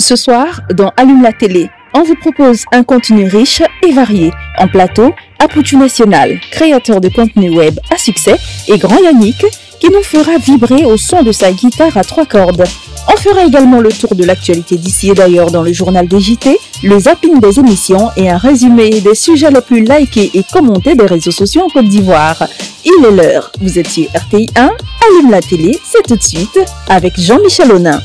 Ce soir, dans Allume la télé, on vous propose un contenu riche et varié. En plateau, Aputu National, créateur de contenu web à succès, et Grand Yannick, qui nous fera vibrer au son de sa guitare à 3 cordes. On fera également le tour de l'actualité d'ici et d'ailleurs dans le journal des JT, le zapping des émissions et un résumé des sujets les plus likés et commentés des réseaux sociaux en Côte d'Ivoire. Il est l'heure, vous êtes sur RTI 1, Allume la télé, c'est tout de suite avec Jean-Michel Onin.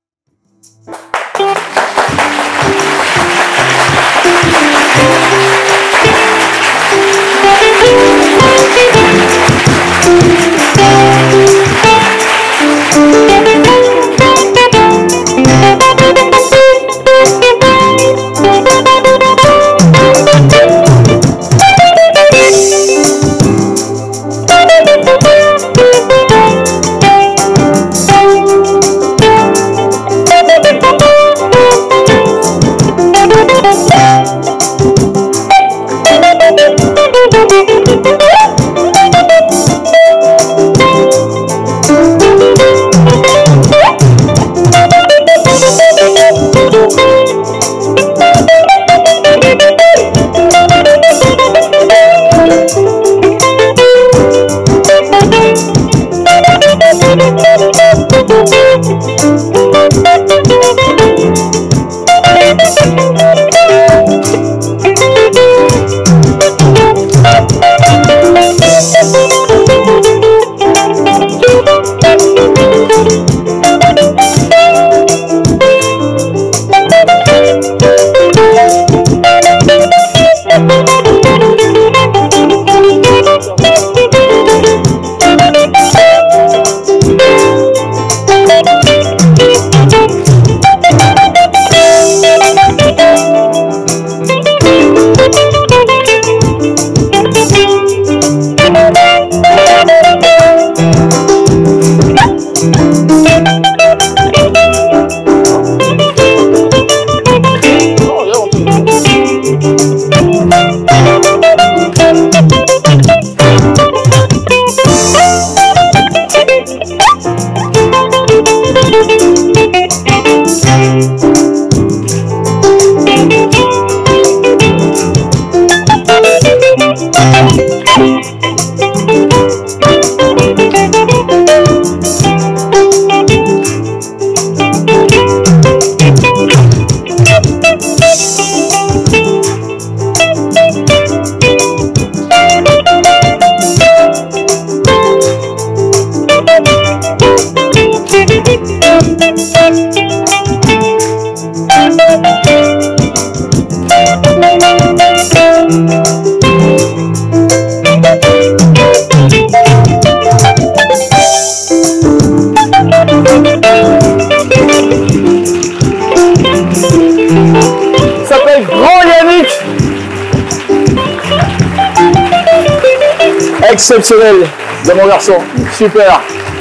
Exceptionnel de mon garçon, super.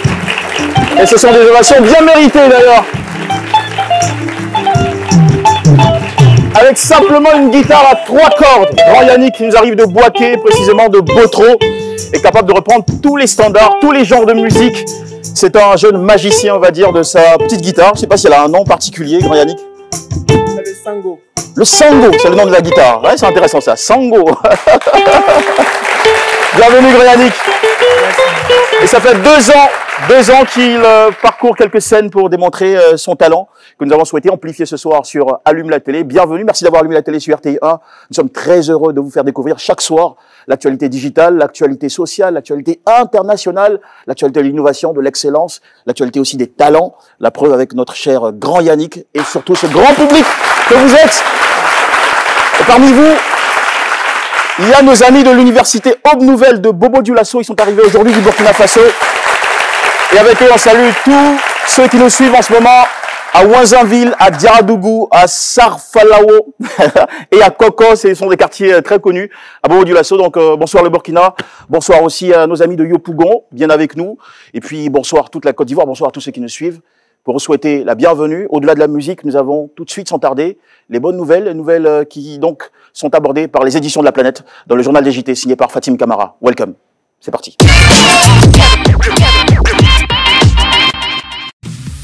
Et ce sont des ovations bien méritées d'ailleurs. Avec simplement une guitare à 3 cordes, Grand Yannick qui nous arrive de Boaké, précisément de Botro, est capable de reprendre tous les standards, tous les genres de musique. C'est un jeune magicien, on va dire, de sa petite guitare. Je ne sais pas si elle a un nom particulier, Grand Yannick. C'est le Sango. Le Sango, c'est le nom de la guitare. Ouais, c'est intéressant ça, Sango. Bienvenue Grand Yannick. Et ça fait 2 ans qu'il parcourt quelques scènes pour démontrer son talent que nous avons souhaité amplifier ce soir sur Allume la télé. Bienvenue, merci d'avoir allumé la télé sur RTI 1. Nous sommes très heureux de vous faire découvrir chaque soir l'actualité digitale, l'actualité sociale, l'actualité internationale, l'actualité de l'innovation, de l'excellence, l'actualité aussi des talents. La preuve avec notre cher Grand Yannick et surtout ce grand public que vous êtes. Et parmi vous, il y a nos amis de l'université Aube Nouvelle de Bobo Dioulasso. Ils sont arrivés aujourd'hui du Burkina Faso. Et avec eux, on salue tous ceux qui nous suivent en ce moment à Ouanzanville, à Diaradougou, à Sarfalao et à Koko. Ce sont des quartiers très connus à Bobo Dioulasso. Donc bonsoir le Burkina. Bonsoir aussi à nos amis de Yopougon, bien avec nous. Et puis bonsoir toute la Côte d'Ivoire. Bonsoir à tous ceux qui nous suivent. Pour vous souhaiter la bienvenue. Au-delà de la musique, nous avons tout de suite, sans tarder, les bonnes nouvelles. Les nouvelles qui donc sont abordées par les éditions de La Planète dans le journal des JT signé par Fatim Camara. Welcome. C'est parti.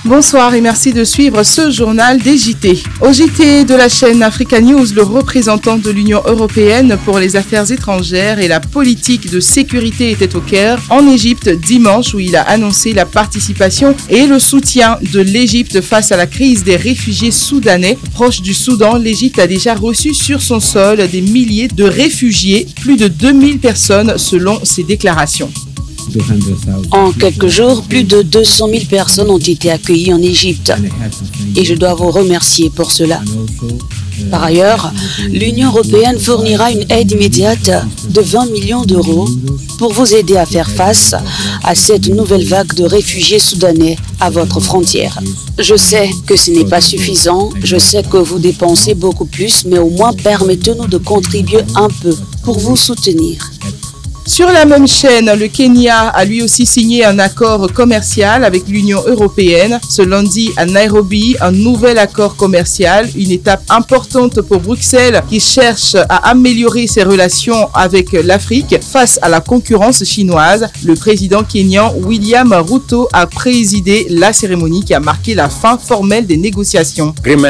Bonsoir et merci de suivre ce journal des JT. Au JT de la chaîne Africa News, le représentant de l'Union européenne pour les affaires étrangères et la politique de sécurité était au Caire, en Égypte, dimanche, où il a annoncé la participation et le soutien de l'Égypte face à la crise des réfugiés soudanais. Proche du Soudan, l'Égypte a déjà reçu sur son sol des milliers de réfugiés, plus de 2000 personnes selon ses déclarations. En quelques jours, plus de 200 000 personnes ont été accueillies en Égypte et je dois vous remercier pour cela. Par ailleurs, l'Union européenne fournira une aide immédiate de 20 millions d'euros pour vous aider à faire face à cette nouvelle vague de réfugiés soudanais à votre frontière. Je sais que ce n'est pas suffisant, je sais que vous dépensez beaucoup plus, mais au moins permettez-nous de contribuer un peu pour vous soutenir. Sur la même chaîne, le Kenya a lui aussi signé un accord commercial avec l'Union européenne. Ce lundi à Nairobi, un nouvel accord commercial, une étape importante pour Bruxelles qui cherche à améliorer ses relations avec l'Afrique face à la concurrence chinoise. Le président kényan William Ruto a présidé la cérémonie qui a marqué la fin formelle des négociations.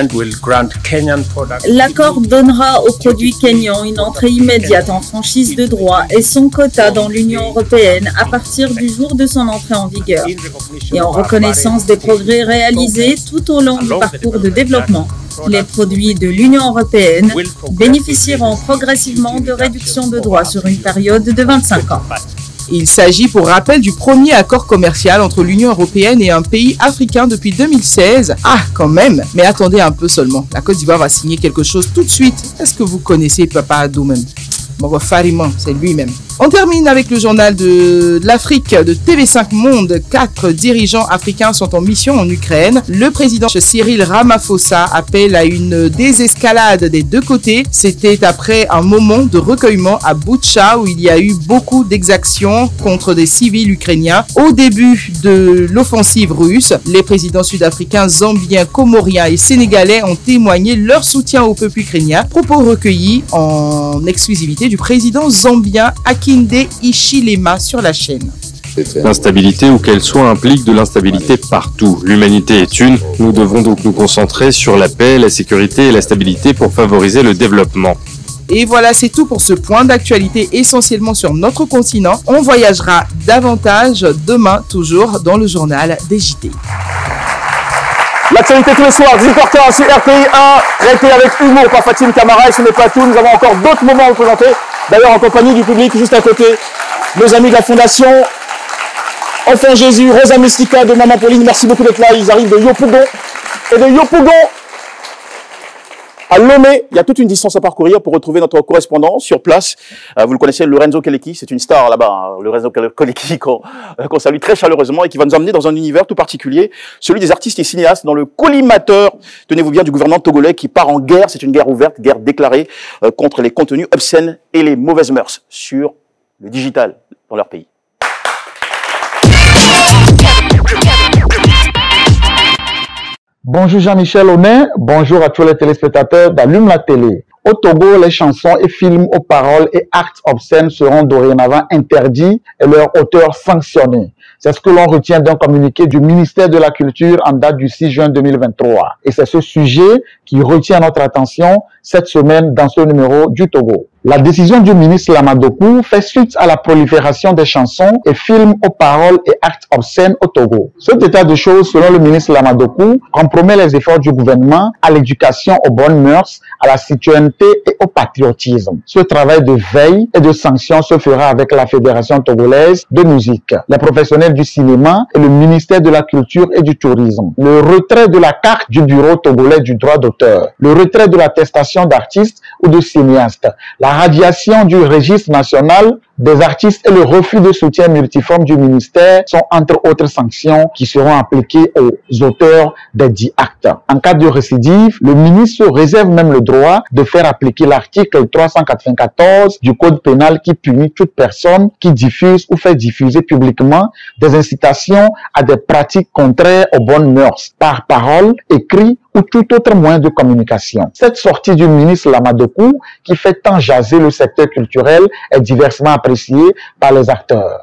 L'accord donnera aux produits kenyans une entrée immédiate en franchise de droit et son quota dans l'Union européenne à partir du jour de son entrée en vigueur. Et en reconnaissance des progrès réalisés tout au long du parcours de développement, les produits de l'Union européenne bénéficieront progressivement de réductions de droits sur une période de 25 ans. Il s'agit pour rappel du premier accord commercial entre l'Union européenne et un pays africain depuis 2016. Ah, quand même. Mais attendez un peu seulement. La Côte d'Ivoire va signer quelque chose tout de suite. Est-ce que vous connaissez Papa Adou même? Bon, Fariman, c'est lui-même. On termine avec le journal de l'Afrique de TV5 Monde. 4 dirigeants africains sont en mission en Ukraine. Le président Cyril Ramaphosa appelle à une désescalade des deux côtés. C'était après un moment de recueillement à Boutcha où il y a eu beaucoup d'exactions contre des civils ukrainiens. Au début de l'offensive russe, les présidents sud-africains, zambiens, comoriens et sénégalais ont témoigné leur soutien au peuple ukrainien. Propos recueillis en exclusivité du président zambien Hakainde Hichilema sur la chaîne. L'instabilité, où qu'elle soit, implique de l'instabilité partout. L'humanité est une. Nous devons donc nous concentrer sur la paix, la sécurité et la stabilité pour favoriser le développement. Et voilà, c'est tout pour ce point d'actualité essentiellement sur notre continent. On voyagera davantage demain, toujours dans le journal des JT. L'actualité tous les soirs, 18h15 sur RTI 1, traité avec humour par Fatim Camara. Et ce n'est pas tout, nous avons encore d'autres moments à vous présenter. D'ailleurs, en compagnie du public, juste à côté, nos amis de la Fondation Enfant Jésus, Rosa Mystica de Maman Pauline. Merci beaucoup d'être là. Ils arrivent de Yopougon. Et de Yopougon à Lomé, il y a toute une distance à parcourir pour retrouver notre correspondant sur place. Vous le connaissez, Lorenzo Keleki, c'est une star là-bas, hein, Lorenzo Keleki qu'on salue très chaleureusement et qui va nous emmener dans un univers tout particulier, celui des artistes et cinéastes dans le collimateur, tenez-vous bien, du gouvernement togolais qui part en guerre. C'est une guerre ouverte, guerre déclarée contre les contenus obscènes et les mauvaises mœurs sur le digital dans leur pays. Bonjour Jean-Michel Honnet, bonjour à tous les téléspectateurs d'Allume la télé. Au Togo, les chansons et films aux paroles et actes obscènes seront dorénavant interdits et leurs auteurs sanctionnés. C'est ce que l'on retient d'un communiqué du ministère de la Culture en date du 6 juin 2023. Et c'est ce sujet qui retient notre attention cette semaine dans ce numéro du Togo. La décision du ministre Lamadokou fait suite à la prolifération des chansons et films aux paroles et actes obscènes au Togo. Cet état de choses, selon le ministre Lamadokou, compromet les efforts du gouvernement à l'éducation aux bonnes mœurs, à la citoyenneté et au patriotisme. Ce travail de veille et de sanction se fera avec la Fédération togolaise de musique, les professionnels du cinéma et le ministère de la Culture et du Tourisme. Le retrait de la carte du Bureau togolais du droit d'auteur, le retrait de l'attestation d'artiste ou de cinéaste, la radiation du registre national des artistes et le refus de soutien multiforme du ministère sont entre autres sanctions qui seront appliquées aux auteurs des dits actes. En cas de récidive, le ministre réserve même le droit de faire appliquer l'article 394 du Code pénal qui punit toute personne qui diffuse ou fait diffuser publiquement des incitations à des pratiques contraires aux bonnes mœurs par parole, écrit ou tout autre moyen de communication. Cette sortie du ministre Lamadokou, qui fait tant jaser le secteur culturel, est diversement appréciée par les acteurs.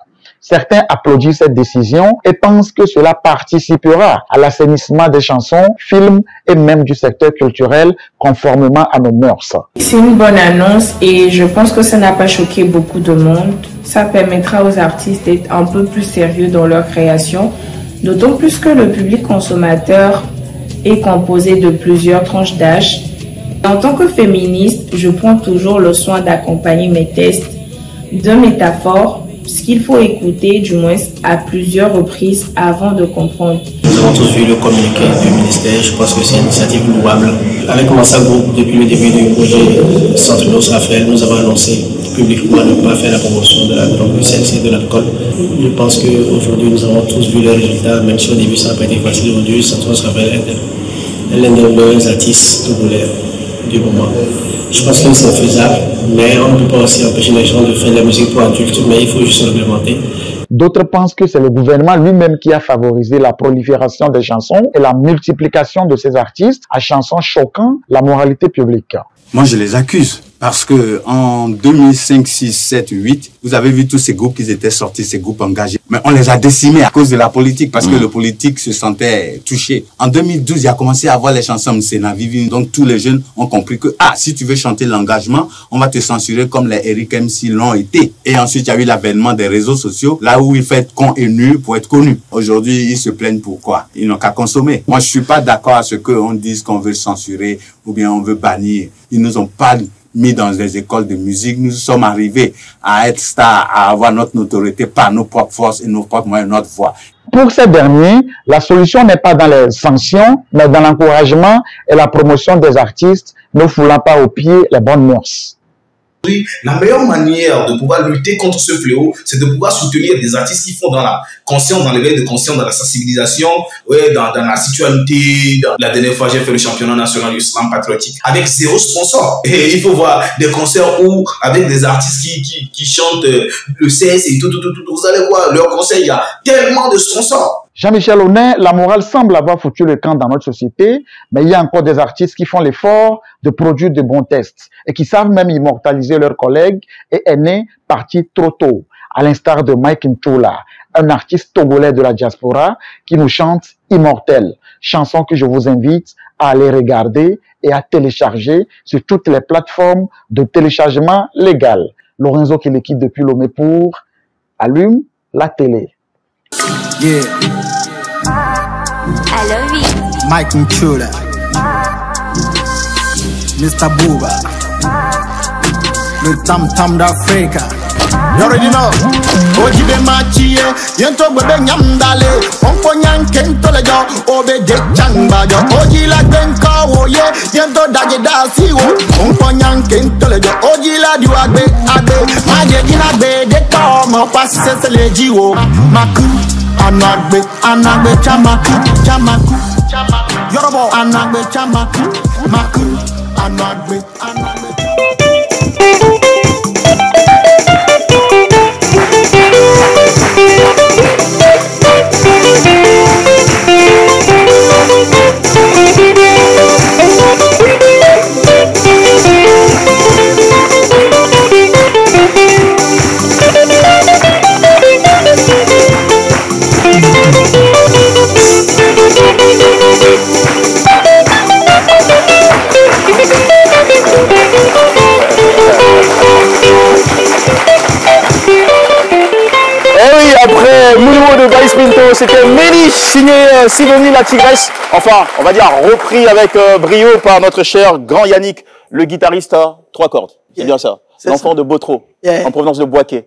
Certains applaudissent cette décision et pensent que cela participera à l'assainissement des chansons, films et même du secteur culturel conformément à nos mœurs. C'est une bonne annonce et je pense que ça n'a pas choqué beaucoup de monde. Ça permettra aux artistes d'être un peu plus sérieux dans leur création, d'autant plus que le public consommateur est composé de plusieurs tranches d'âge. En tant que féministe, je prends toujours le soin d'accompagner mes textes de métaphores, ce qu'il faut écouter du moins à plusieurs reprises avant de comprendre. Nous avons tous vu le communiqué du ministère, je pense que c'est une initiative louable. Avec Massa Group, depuis le début du projet Centre Dos Raphaël, nous avons annoncé publiquement ne pas faire la promotion de la drogue, du sexe et de l'alcool. Je pense qu'aujourd'hui nous avons tous vu les résultats, même si au début ça n'a pas été facile. Aujourd'hui, Centre Dos Raphaël est l'un des meilleurs artistes togolais du moment. Je pense que c'est faisable, mais on ne peut pas aussi empêcher les gens de faire de la musique pour adultes, mais il faut juste réglementer. D'autres pensent que c'est le gouvernement lui-même qui a favorisé la prolifération des chansons et la multiplication de ces artistes à chansons choquant la moralité publique. Moi, je les accuse parce que en 2005, 6, 7, 8, vous avez vu tous ces groupes qui étaient sortis, ces groupes engagés. Mais on les a décimés à cause de la politique parce que le politique se sentait touché. En 2012, il a commencé à avoir les chansons Msena Vivi. Donc, tous les jeunes ont compris que, si tu veux chanter l'engagement, on va te censurer comme les Eric MC l'ont été. Et ensuite, il y a eu l'avènement des réseaux sociaux, là où il faut être con et nul pour être connu. Aujourd'hui, ils se plaignent pourquoi? Ils n'ont qu'à consommer. Moi, je suis pas d'accord à ce qu'on dise qu'on veut censurer ou bien on veut bannir. Ils nous ont pas mis dans des écoles de musique. Nous sommes arrivés à être stars, à avoir notre notoriété par nos propres forces et nos propres moyens, notre voix. Pour ces derniers, la solution n'est pas dans les sanctions, mais dans l'encouragement et la promotion des artistes, ne foulant pas aux pieds les bonnes mœurs. La meilleure manière de pouvoir lutter contre ce fléau, c'est de pouvoir soutenir des artistes qui font dans la conscience, dans l'éveil de conscience, dans la sensibilisation, dans la citoyenneté. La dernière fois, j'ai fait le championnat national du slam patriotique avec 0 sponsor. Et il faut voir des concerts où, avec des artistes qui chantent le CS et tout. Vous allez voir, leur concert, il y a tellement de sponsors. Jean-Michel Onet, la morale semble avoir foutu le camp dans notre société, mais il y a encore des artistes qui font l'effort de produire de bons textes et qui savent même immortaliser leurs collègues et aînés partis trop tôt, à l'instar de Mike Ntoula, un artiste togolais de la diaspora qui nous chante Immortel, chanson que je vous invite à aller regarder et à télécharger sur toutes les plateformes de téléchargement légal. Lorenzo qui l'équipe depuis Lomé pour Allume la télé. Yeah. I love you. Mike Ntoula. Mr. Booba. Le tam-tam d'Afrique. You already know. Ojibe machiye, yento bebe nyamdale. Onko nyankento lejo, obe de changba jo. Oji la benka woye, yento daje dasi wo. Onko nyankento lejo, oji la diwagbe ade. Maje jinagbe de tomo passe se leji wo. Maku, anagbe chamaku. Yorobo anagbe chamaku. Maku, anagbe. Après Moulou de Gaïs Pinto, c'était Mélie signé Sidonie la Tigresse. Enfin, on va dire repris avec brio par notre cher grand Yannick, le guitariste à 3 cordes. C'est bien ça. L'enfant de Botro, en provenance de Boaké.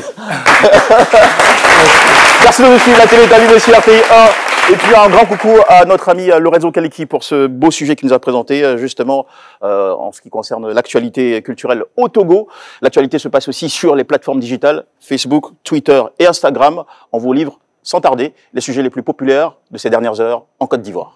Merci de nous suivre, la télé est allumée sur RTI 1. Et puis un grand coucou à notre ami Lorenzo Kaliki pour ce beau sujet qu'il nous a présenté justement en ce qui concerne l'actualité culturelle au Togo. L'actualité se passe aussi sur les plateformes digitales, Facebook, Twitter et Instagram. On vous livre sans tarder les sujets les plus populaires de ces dernières heures en Côte d'Ivoire.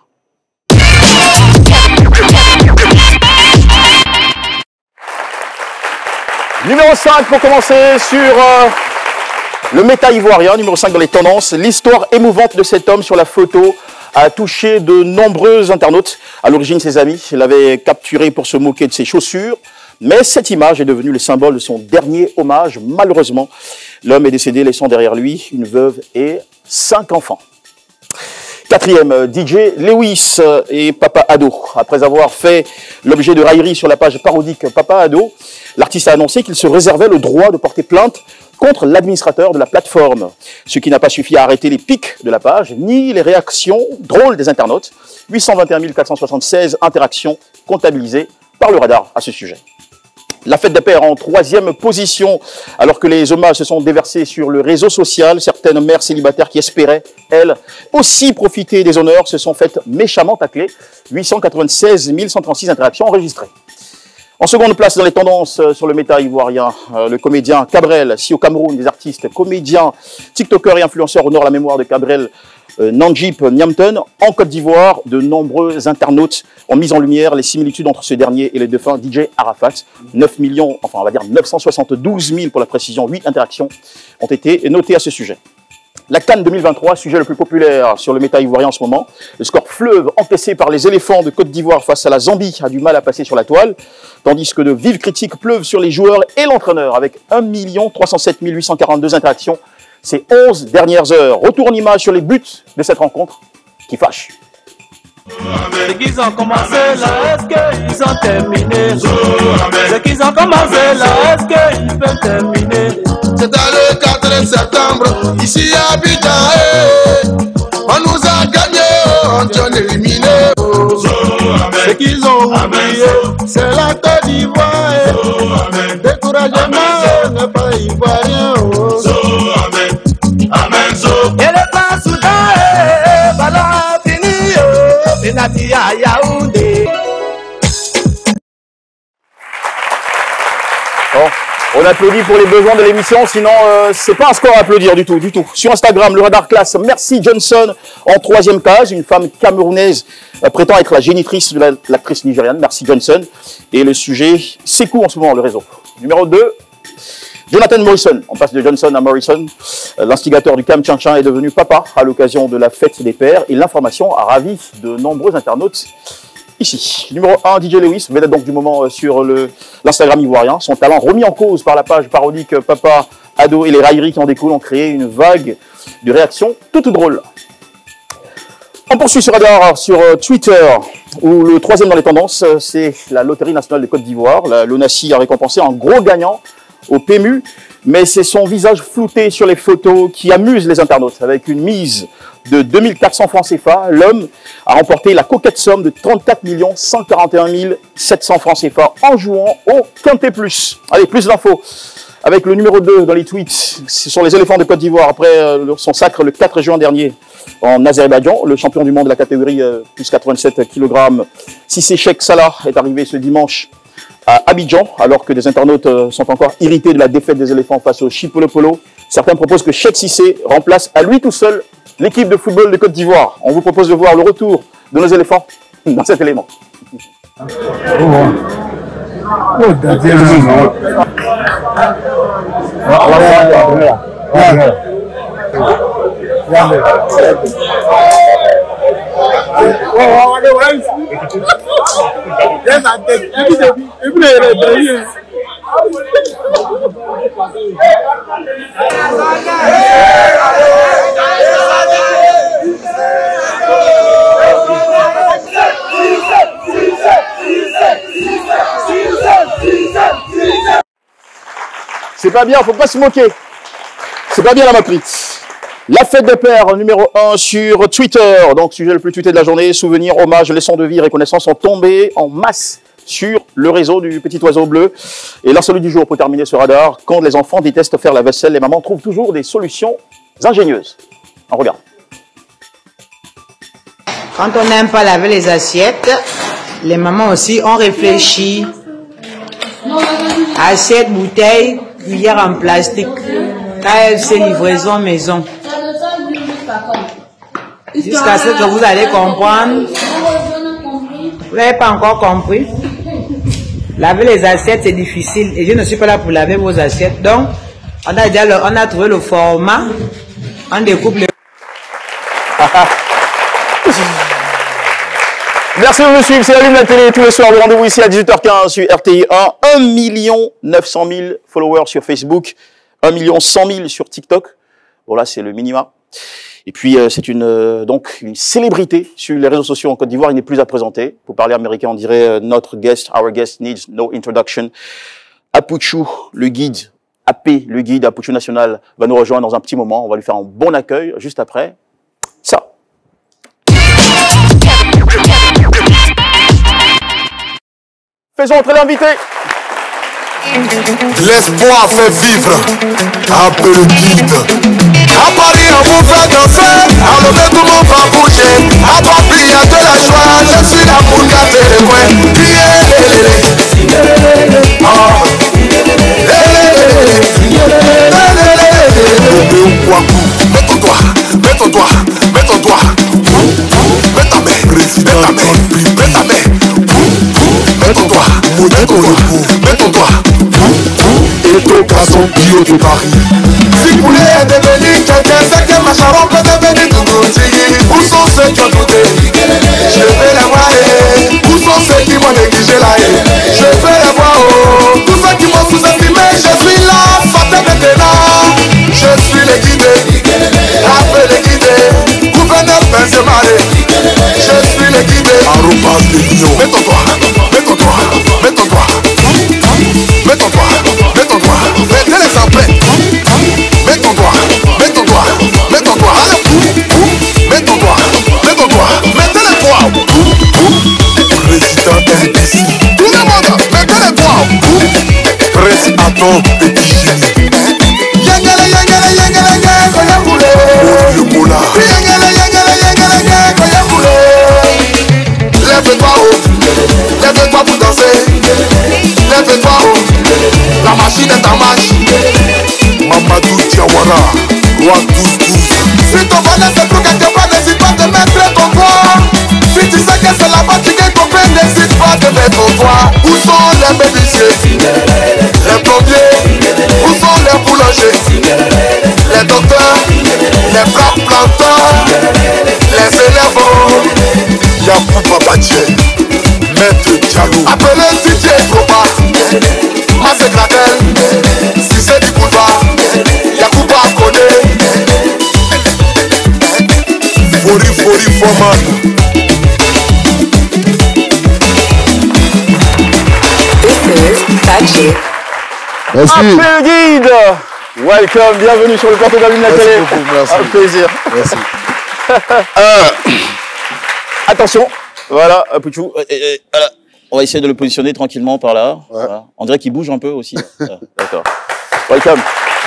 Numéro 5 pour commencer sur le méta ivoirien, numéro 5 dans les tendances. L'histoire émouvante de cet homme sur la photo a touché de nombreux internautes. À l'origine, ses amis l'avaient capturé pour se moquer de ses chaussures. Mais cette image est devenue le symbole de son dernier hommage, malheureusement. L'homme est décédé, laissant derrière lui une veuve et 5 enfants. Quatrième, DJ Lewis et Papa Ado. Après avoir fait l'objet de railleries sur la page parodique Papa Ado, l'artiste a annoncé qu'il se réservait le droit de porter plainte contre l'administrateur de la plateforme. Ce qui n'a pas suffi à arrêter les pics de la page, ni les réactions drôles des internautes. 821 476 interactions comptabilisées par le radar à ce sujet. La fête des pères en 3e position, alors que les hommages se sont déversés sur le réseau social. Certaines mères célibataires qui espéraient, elles, aussi profiter des honneurs, se sont faites méchamment tacler. 896 136 interactions enregistrées. En seconde place dans les tendances sur le méta ivoirien, le comédien Cabrel, si au Cameroun, des artistes, comédiens, tiktokers et influenceurs honorent la mémoire de Cabrel Nandjip Niamton. En Côte d'Ivoire, de nombreux internautes ont mis en lumière les similitudes entre ce dernier et le défunt DJ Arafat. 9 millions, enfin on va dire 972 000 pour la précision, 8 interactions ont été notées à ce sujet. La CAN 2023, sujet le plus populaire sur le méta ivoirien en ce moment. Le score fleuve encaissé par les éléphants de Côte d'Ivoire face à la Zambie a du mal à passer sur la toile, tandis que de vives critiques pleuvent sur les joueurs et l'entraîneur avec 1 307 842 interactions ces 11 dernières heures. Retour en image sur les buts de cette rencontre qui fâche. Ce qu'ils ont commencé là, est-ce qu'ils ont terminé? Ce qu'ils ont commencé là, est-ce qu'ils peuvent terminer? C'est dans le 4 septembre, ici à Abidjan, on nous a gagné, on t'a éliminé. Ce qu'ils ont oublié, c'est la Côte d'Ivoire. Découragement, n'est pas ivoirien. Amen, so. Et le pas soudain, voilà fini, Benati à Yaoundé. Bon, on applaudit pour les besoins de l'émission, sinon c'est pas un score à applaudir du tout, du tout. Sur Instagram, le radar classe Merci Johnson en 3e case, une femme camerounaise prétend être la génitrice de l'actrice nigériane Merci Johnson. Et le sujet s'écoule en ce moment, le réseau. Numéro 2. Jonathan Morrison, on passe de Johnson à Morrison. L'instigateur du Cam Chanchan est devenu papa à l'occasion de la fête des pères et l'information a ravi de nombreux internautes ici. Numéro 1, DJ Lewis, vedette donc du moment sur l'Instagram ivoirien. Son talent remis en cause par la page parodique Papa Ado et les railleries qui en découlent ont créé une vague de réactions toutes drôles. On poursuit ce radar sur Twitter, où le 3e dans les tendances, c'est la Loterie nationale de Côte d'Ivoire. La LONASI a récompensé un gros gagnant au PMU, mais c'est son visage flouté sur les photos qui amuse les internautes. Avec une mise de 2400 francs CFA, l'homme a remporté la coquette somme de 34 141 700 francs CFA en jouant au Quintet Plus. Allez, plus d'infos avec le numéro 2 dans les tweets. Ce sont les éléphants de Côte d'Ivoire après son sacre le 4 juin dernier en Azerbaïdjan. Le champion du monde de la catégorie plus 87 kg, Sissé Cheikh Salah, est arrivé ce dimanche à Abidjan, alors que des internautes sont encore irrités de la défaite des éléphants face au Chipolo Polo. Certains proposent que Cheikh Sissé remplace à lui tout seul l'équipe de football de Côte d'Ivoire. On vous propose de voir le retour de nos éléphants dans cet élément. C'est pas bien, faut pas se moquer. C'est pas bien la moquerie. La fête des pères, numéro 1 sur Twitter. Donc, sujet le plus tweeté de la journée. Souvenirs, hommages, leçons de vie, reconnaissance sont tombés en masse sur le réseau du petit oiseau bleu. Et l'insolite du jour pour terminer ce radar. Quand les enfants détestent faire la vaisselle, les mamans trouvent toujours des solutions ingénieuses. On regarde. Quand on n'aime pas laver les assiettes, les mamans aussi ont réfléchi. Assiette, bouteille, cuillère en plastique. KFC livraison maison. Jusqu'à ce que vous allez comprendre. Vous n'avez pas encore compris. Laver les assiettes, c'est difficile. Et je ne suis pas là pour laver vos assiettes. Donc, on a trouvé le format. On découpe les... Merci de nous suivre, c'est Allume la télé tous les soirs. Le rendez-vous ici à 18h15 sur RTI 1. 1 900 000 followers sur Facebook. 1 100 000 sur TikTok. Bon, là, c'est le minima. Et puis, c'est donc une célébrité sur les réseaux sociaux en Côte d'Ivoire. Il n'est plus à présenter. Pour parler américain, on dirait notre guest, our guest needs no introduction. Apuchu, le guide, AP, le guide Apuchu National, va nous rejoindre dans un petit moment. On va lui faire un bon accueil juste après ça. Faisons entrer l'invité. L'espoir fait vivre, un peu le guide. À Paris, on vous fait danser, à Lomé, tout le monde va bouger. À Paris, il y a de la joie, je suis là pour gâter les coins. Mets ton doigt, mets ton doigt, mets ton doigt. Mets ta main, mets ta main, mets ta main. Mets ton doigt, mets ton doigt, mets ton doigt. Et ton garçon bio de Paris. Si vous voulez devenir quelqu'un, c'est que ma charon peut devenir tout petit. Où sont ceux qui ont douté? Je vais les voir. Où sont ceux qui m'ont négligé là? Je vais les voir. Tous ceux qui m'ont sous-estimé, je suis là. Sortez maintenant. Je suis le guidé. Rappelez le guidé. Gouverneur Benzema. Je suis le guidé. Arrobas de Lyon. Mets ton doigt. Mets ton doigt. Mets ton doigt. Mets ton doigt. Mets ton doigt. Mettez les empreintes. Mets ton doigt. Mets ton doigt. Mets ton doigt. Mets ton doigt. Mets ton doigt. Mettez les doigts. Président RDC. Tout le monde, mettez les doigts. Président petit génie. Yangele, yangele, yangele, yangele, yangele. Le moula. Yangele, yangele, yangele, yangele, yangele. Lève-toi haut. Lève-toi pour danser. Lève-toi haut. La machine est en marche. Mamadou Diawara, roi 12-12. Si ton bonheur c'est pour quelque part, n'hésite pas de mettre ton doigt. Si tu sais que c'est là-bas tu gagnes ton pain, n'hésite pas de mettre ton doigt. Où sont les médecins, les plombiers, où sont les boulangers, les docteurs, les planteurs, les élèves. Yacouba Badier, Maître Diallo. Appelez Didier Droba, Massé Gradel, Cissé du Boulevard, Yacouba Koné, Fori Foman. Merci. Appel guide. Welcome, bienvenue sur le plateau d'Allume la télé. Merci. Un plaisir. Merci. Attention, voilà, Apuchu. Voilà. On va essayer de le positionner tranquillement par là. Ouais. Voilà. On dirait qu'il bouge un peu aussi. D'accord. Welcome.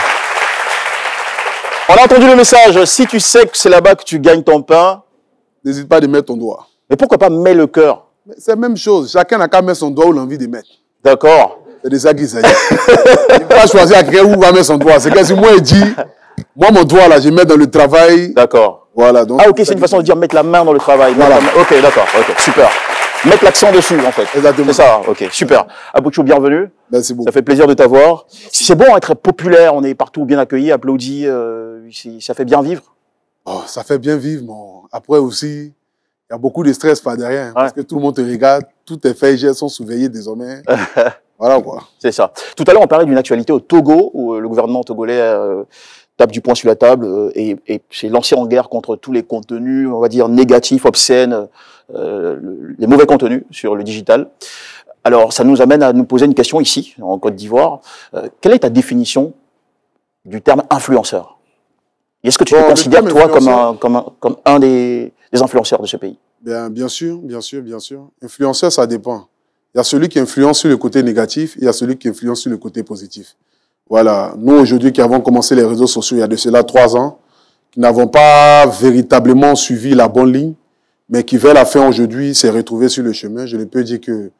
On a entendu le message. Si tu sais que c'est là-bas que tu gagnes ton pain, n'hésite pas à mettre ton doigt. Mais pourquoi pas mets le cœur? C'est la même chose. Chacun n'a qu'à mettre son doigt où l'envie de mettre. D'accord. C'est des qui s'agit. Il ne faut pas choisir à créer où va mettre son doigt. C'est que si moi je dis, moi mon doigt là, je mets dans le travail. D'accord. Voilà. Donc, ok, c'est une façon de dire mettre la main dans le travail. Voilà. Ok, d'accord. Ok, super. Mettre l'accent dessus en fait. Exactement. C'est ça. Ok, super. Apuchu, bienvenue. Merci beaucoup. Ça fait plaisir de t'avoir. C'est bon être populaire. On est partout bien accueillis, applaudi. Ça fait bien vivre. Oh, ça fait bien vivre, mais après aussi, il y a beaucoup de stress par derrière. Hein, parce que tout le monde te regarde, tous tes faits et gestes sont surveillés désormais. Voilà quoi. C'est ça. Tout à l'heure, on parlait d'une actualité au Togo, où le gouvernement togolais tape du poing sur la table et s'est lancé en guerre contre tous les contenus, on va dire, négatifs, obscènes, les mauvais contenus sur le digital. Alors, ça nous amène à nous poser une question ici, en Côte d'Ivoire. Quelle est ta définition du terme influenceur? Est-ce que tu te considères, toi, comme un des influenceurs de ce pays? Bien sûr. Influenceur, ça dépend. Il y a celui qui influence sur le côté négatif, il y a celui qui influence sur le côté positif. Voilà. Nous, aujourd'hui, qui avons commencé les réseaux sociaux il y a de cela 3 ans, qui n'avons pas véritablement suivi la bonne ligne, mais qui, vers la fin aujourd'hui, s'est retrouvé sur le chemin, je ne peux dire que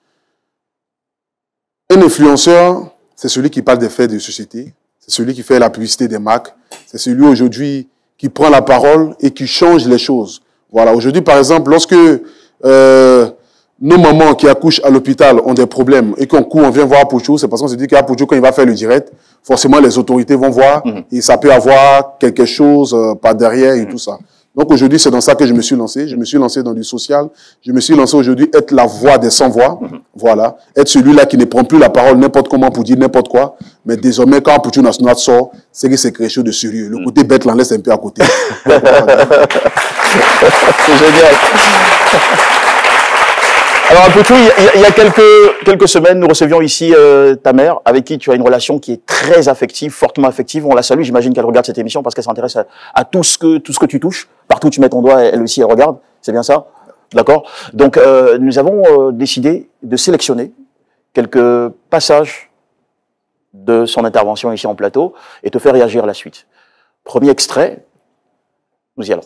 un influenceur, c'est celui qui parle des faits de société, c'est celui qui fait la publicité des marques, c'est celui aujourd'hui qui prend la parole et qui change les choses. Voilà. Aujourd'hui, par exemple, lorsque nos mamans qui accouchent à l'hôpital ont des problèmes et qu'on court, on vient voir Apuchu, c'est parce qu'on se dit qu'Apuchu, quand il va faire le direct, forcément les autorités vont voir et ça peut avoir quelque chose par derrière et tout ça. Donc aujourd'hui, c'est dans ça que je me suis lancé. Je me suis lancé dans du social. Je me suis lancé aujourd'hui être la voix des sans-voix. Voilà. Être celui-là qui ne prend plus la parole n'importe comment pour dire n'importe quoi. Mais désormais, quand Aputu National sort, c'est que c'est quelque chose de sérieux. Le côté bête l'en laisse un peu à côté. C'est génial. Alors Aputu, il y a quelques semaines, nous recevions ici ta mère, avec qui tu as une relation qui est très affective, fortement affective. On la salue, j'imagine qu'elle regarde cette émission parce qu'elle s'intéresse à tout ce que tu touches. Partout où tu mets ton doigt, elle aussi, elle regarde. C'est bien ça? D'accord? Donc, nous avons décidé de sélectionner quelques passages de son intervention ici en plateau et te faire réagir à la suite. Premier extrait, nous y allons.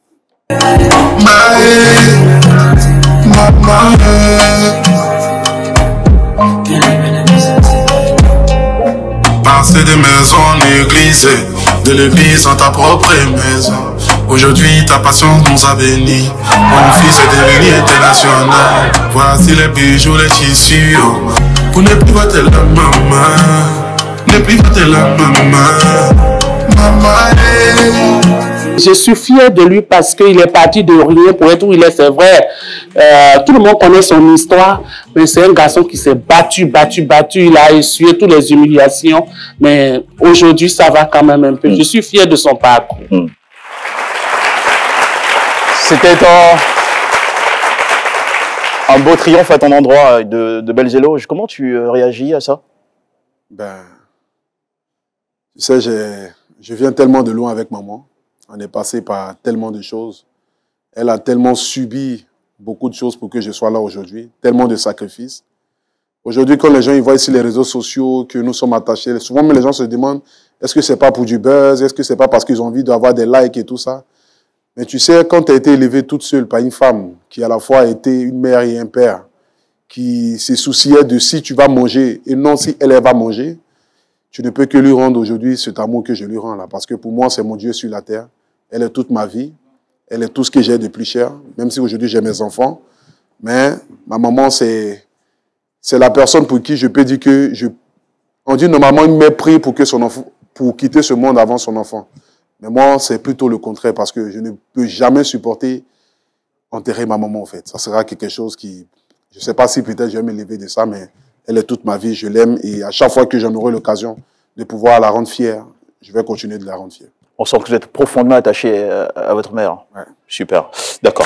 Passer des maisons négligées, de l'église en ta propre maison. Aujourd'hui ta passion nous a bénis. Mon fils est devenu international. Voici les bijoux, les tissus. Pour ne plus voter la maman, ne plus voter la maman. Je suis fier de lui parce qu'il est parti de rien pour être où il est, c'est vrai. Tout le monde connaît son histoire, mais c'est un garçon qui s'est battu. Il a essuyé toutes les humiliations, mais aujourd'hui, ça va quand même un peu. Je suis fier de son parcours. C'était un beau triomphe à ton endroit de belles éloges. Comment tu réagis à ça? Ben, tu sais, je viens tellement de loin avec maman. On est passé par tellement de choses. Elle a tellement subi beaucoup de choses pour que je sois là aujourd'hui. Tellement de sacrifices. Aujourd'hui, quand les gens ils voient ici les réseaux sociaux, que nous sommes attachés, souvent les gens se demandent, est-ce que c'est pas pour du buzz? Est-ce que c'est pas parce qu'ils ont envie d'avoir des likes et tout ça? Mais tu sais, quand tu as été élevée toute seule par une femme qui à la fois a été une mère et un père, qui se souciait de si tu vas manger et non si elle va manger, tu ne peux que lui rendre aujourd'hui cet amour que je lui rends là. Parce que pour moi, c'est mon Dieu sur la terre. Elle est toute ma vie. Elle est tout ce que j'ai de plus cher. Même si aujourd'hui j'ai mes enfants. Mais ma maman, c'est la personne pour qui je peux dire que on dit normalement une mère prie pour quitter ce monde avant son enfant. Mais moi, c'est plutôt le contraire parce que je ne peux jamais supporter enterrer ma maman en fait. Ça sera quelque chose qui, je ne sais pas si peut-être je vais me lever de ça, mais elle est toute ma vie, je l'aime et à chaque fois que j'en aurai l'occasion de pouvoir la rendre fière, je vais continuer de la rendre fière. On sent que vous êtes profondément attaché à votre mère. Ouais. Super. D'accord.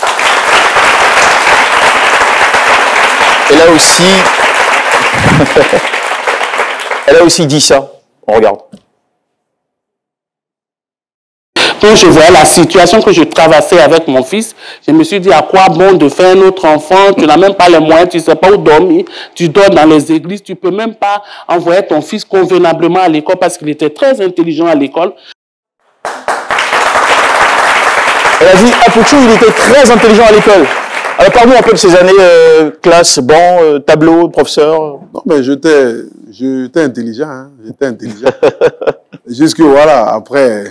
Elle a aussi dit ça. On regarde. Quand je voyais la situation que je traversais avec mon fils, je me suis dit à quoi bon de faire un autre enfant, tu n'as même pas les moyens, tu ne sais pas où dormir, tu dors dans les églises, tu ne peux même pas envoyer ton fils convenablement à l'école parce qu'il était très intelligent à l'école. Elle a dit, Aputu, il était très intelligent à l'école. Alors parle-nous un peu de ces années, classe, banc, tableau, professeur. Non, mais j'étais intelligent, hein. J'étais intelligent. Jusque voilà, après,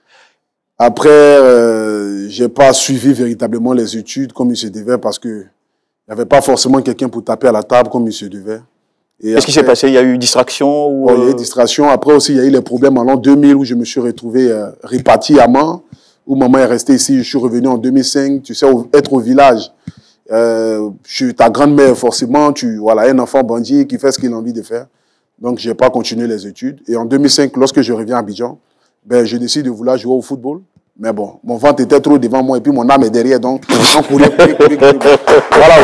j'ai pas suivi véritablement les études comme il se devait parce que il n'y avait pas forcément quelqu'un pour taper à la table comme il se devait. Qu'est-ce qui s'est passé? Il y a eu distraction ou Il y a eu distraction. Après aussi, il y a eu les problèmes en l'an 2000 où je me suis retrouvé réparti à Mans, où maman est restée ici. Je suis revenu en 2005. Tu sais, être au village. Je suis ta grand-mère, forcément. Voilà, un enfant bandit qui fait ce qu'il a envie de faire. Donc, je n'ai pas continué les études. Et en 2005, lorsque je reviens à Abidjan, ben, je décide de vouloir jouer au football. Mais bon, mon ventre était trop devant moi et puis mon âme est derrière. Donc, on courait. Voilà.